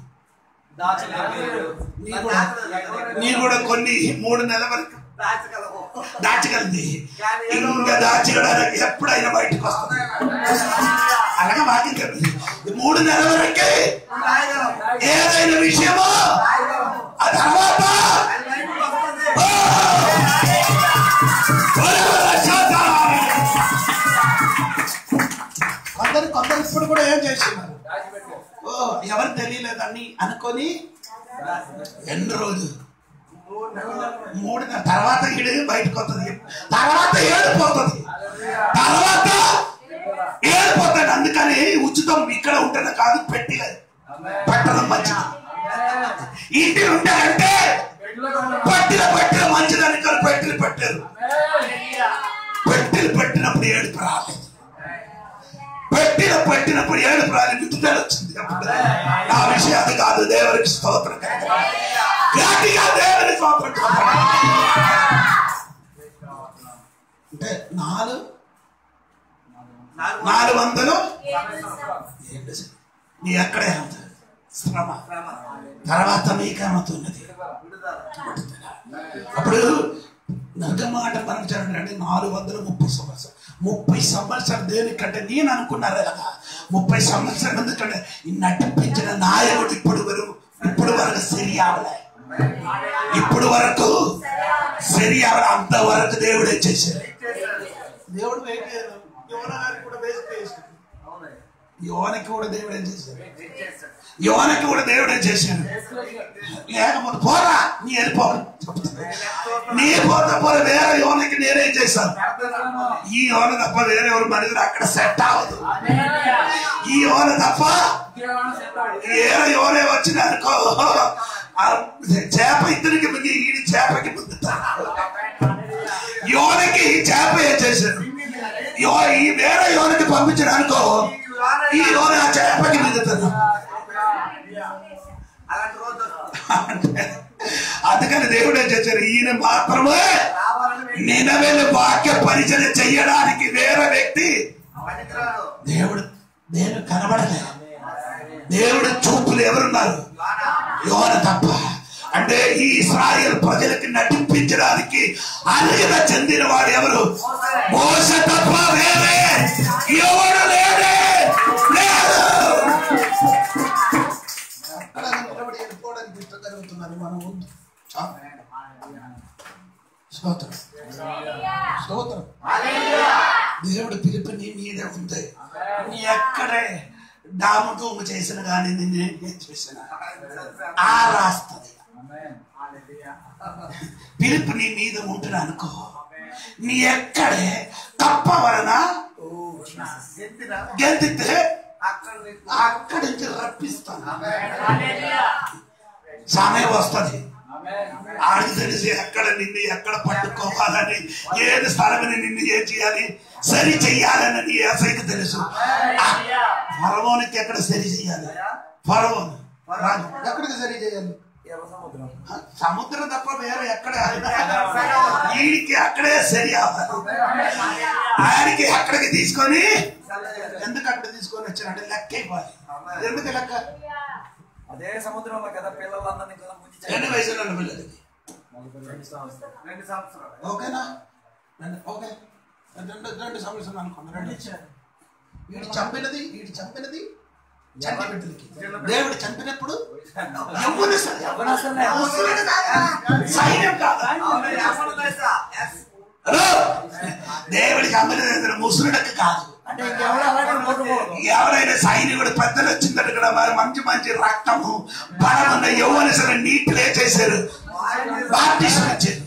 నీ కూడా నీ కూడా కొన్ని మూడు నెలల వరకు దాచగలింది. ఇంకా దాచగడానికి ఎప్పుడైనా బయటకు వస్తుంది. అలాగే వాక్యం చెప్పింది ఈ మూడు నెలల వరకే ఏదైనా విషయమో ఆ తర్వాత కొందరు కొందరు ఇప్పుడు కూడా ఏం చేస్తున్నారు? ఓ ఎవరు తెలియలేదని అనుకొని ఎన్ని రోజులు మూడు నెలల తర్వాత ఈడు బయటకు వస్తుంది, తర్వాత ఏడిపోతుంది. తర్వాత ఏడిపోతాడు. అందుకని ఉచితం ఇక్కడ ఉంటేనే కాదు, పెట్టి పెట్టడం మంచిది. ఇంటి ఉంటాయంటే పట్టిన పెట్టిన మంచిదని పెట్టిన పెట్టారు. పెట్టిలు పెట్టినప్పుడు ఏడుపు రాలేదు, పెట్టిన పెట్టినప్పుడు ఏడుపు రాలేదు, విడుదల వచ్చింది. నా విషయం అది కాదు. దేవునికి స్తోత్రం. గట్టిగా దేవునికి స్తోత్రం. అంటే నాలుగు నాలుగు వందలు నీ ఎక్కడే శ్రమ, తర్వాత మీకేమవుతున్నది. అప్పుడు నగమాట మనం చదవండి. నాలుగు వందల ముప్పై సంవత్సరాలు ముప్పై సంవత్సరాలు దేనికంటే నేను అనుకున్నారు ఎలాగా ముప్పై సంవత్సరాలు ఎందుకంటే నటించిన నాయకుడు ఇప్పుడు వరకు ఇప్పుడు వరకు సరి అవలే, ఇప్పుడు వరకు సరి అవలే. అంతవరకు దేవుడే చేశాడు. దేవుడు యోనాకి కూడా యోనకి కూడా దేవుడు ఏం చేశాడు? యోనకి కూడా దేవుడు ఏం చేశాడు? లేకపోతే పోరా నీ వెళ్ళిపోవాలి నీ పోతే పోరా. వేరే యోనకి నేనేం చేశాను? ఈ యోన తప్ప వేరే ఎవరు మనిషి అక్కడ సెట్ అవ్వదు. ఈ యోన తప్ప వేరే యోనే వచ్చిన అనుకో, చేప ఇద్దరికి ముందు ఈ చేపకి ముందుతా. యోనకి చేప ఏం చేశాడు? ఈ వేరే యోనకి పంపించాడు అనుకో, ఈ యోన ఆ చేపకి మిగుతాడు. అందుకని దేవుడు ఏం చేశారు? ఈయన మాత్రమే నినవేలు వాక్య పరిచయం చెయ్యడానికి వేరే వ్యక్తి దేవుడు నేను కనబడలే. దేవుడు చూపులు ఎవరున్నారు? యోన తప్ప. అంటే ఈ ఇశ్రాయేలు ప్రజలకి నటింపించడానికి అర్హత చెందిన వాడు ఎవరు? మోసే తప్ప వేరే ఎవరు లేడే లేదు. అక్కడ నిలబడి వెళ్ళిపోవడానికి ఇష్టం జరుగుతున్నారు. మనం ఉంది స్తోత్రం స్తోత్రం. దేవుడు పిలుపు నీ మీదే ఉంది. నీ ఎక్కడే డాము డూము చేసిన కానీ నిన్ను ఏం చేసిన ఆ రాస్తుంది. పిలుపు నీ మీద ఉంటుంది అనుకో, నీ ఎక్కడే తప్ప వలన గెలితే అక్కడి నుంచి రప్పిస్తాను. సమయం వస్తుంది. ఆడికి తెలిసి ఎక్కడ నిన్ను ఎక్కడ పట్టుకోవాలని, ఏది స్థలమని నిన్ను ఏం చేయాలి సరి చెయ్యాలని నీ ఏసైకి తెలుసు. ఫరవోనికి ఎక్కడ సరి చెయ్యాలి? ఫరవోను ఎక్కడికి సరి చేయాలి? సముద్రం తప్ప వేరే ఎక్కడ వీడికి అక్కడే సరి అవ్వాలి. ఆయనకి అక్కడికి తీసుకొని ఎందుకు అక్కడ తీసుకొని వచ్చానంటే లెక్క అయిపోవాలి. ఎందుకు లెక్క? అదే సముద్రంలో కదా పిల్లలందరినీ ఎన్ని వయసులో పిల్లలకి రెండు సంవత్సరాలు ఓకేనా? ఓకే రెండు రెండు సంవత్సరాలు అనుకోండి. రెండు వీడు చంపినది వీడు చంపినది చంటి బిడ్డలకి. దేవుడు చంపినప్పుడు సైన్యం కాదు, దేవుడి చంపినది ముసురుడకి కాదు. ఎవరైనా సైనికుడు పెద్దలు వచ్చిందట ఇక్కడ మంచి మంచి రక్తము బలమున్న యవ్వన సరే నీటిలో చేశారు, బాప్టిజం ఇచ్చారు.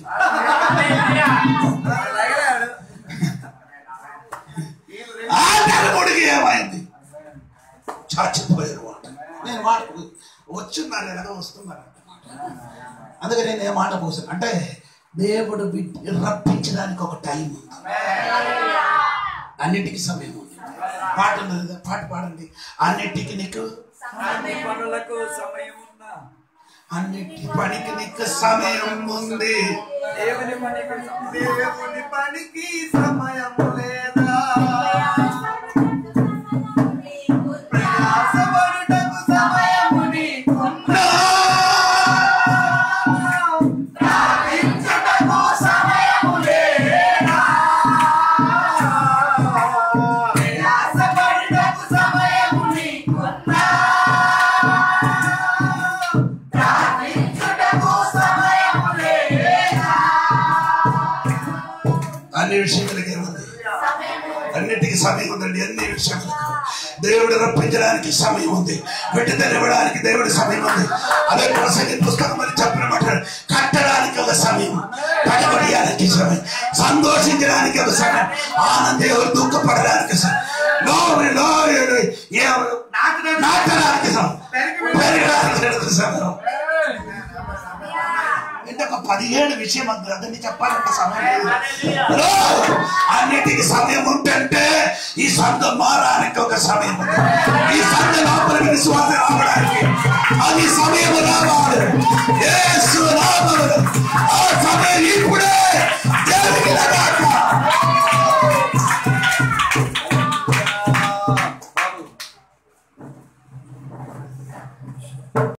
ఆ తలముడికి ఏమైంది? చచ్చిపోయారు. నేను మాట వచ్చున్నారు ఎలాగో వస్తున్నారు. అందుకే నేను ఏ మాట పోసాను అంటే దేవుడు రప్పించడానికి ఒక టైం ఉంది, అన్నిటికీ సమయం ఉంది. పాట ఉన్నది, పాట పాడండి. అన్నిటికీ నీకు పనులకు సమయం ఉందా? అన్నిటి పనికి నీకు సమయం ఉంది. దేవుని పనికి దేవుని పనికి సమయం లేదా? ప్రయాసపడుటకు సమయము నీకున్నా, ప్రార్థించుటకు సమయము లేదా? ప్రయాసపడుటకు సమయము నీకున్నా, ప్రార్థించుటకు సమయము లేదా? అన్ని విషయాలకి ఏముంది? అన్నిటికీ సమయం ఉందండి. అన్ని విషయాలకు దేవుడు రప్పించడానికి సమయం ఉంది. విడుదల ఇవ్వడానికి దేవుడి సమయం ఉంది. అదే ప్రసంగి పుస్తకం అని చెప్పిన మాట, కట్టడానికి ఒక సమయం, పడబడియానికి సమయం, సంతోషించడానికి ఒక సమయం, ఆనంద ఎవరు దుఃఖపడడానికి సమయం, నాటడానికి సమయం, పెరగడానికి సమయం. అంటే ఒక పదిహేడు విషయం అదని చెప్పాలంటే సమయం లేదు. అన్నిటికీ సమయం ఉంటే ఈ సంత మారడానికి ఒక సమయం ఉంది. ఈ సంత లోపలికి విశ్వాసం రావడానికి అది సమయం రావాలి. యేసు నామములో ఆ సమయం ఇప్పుడే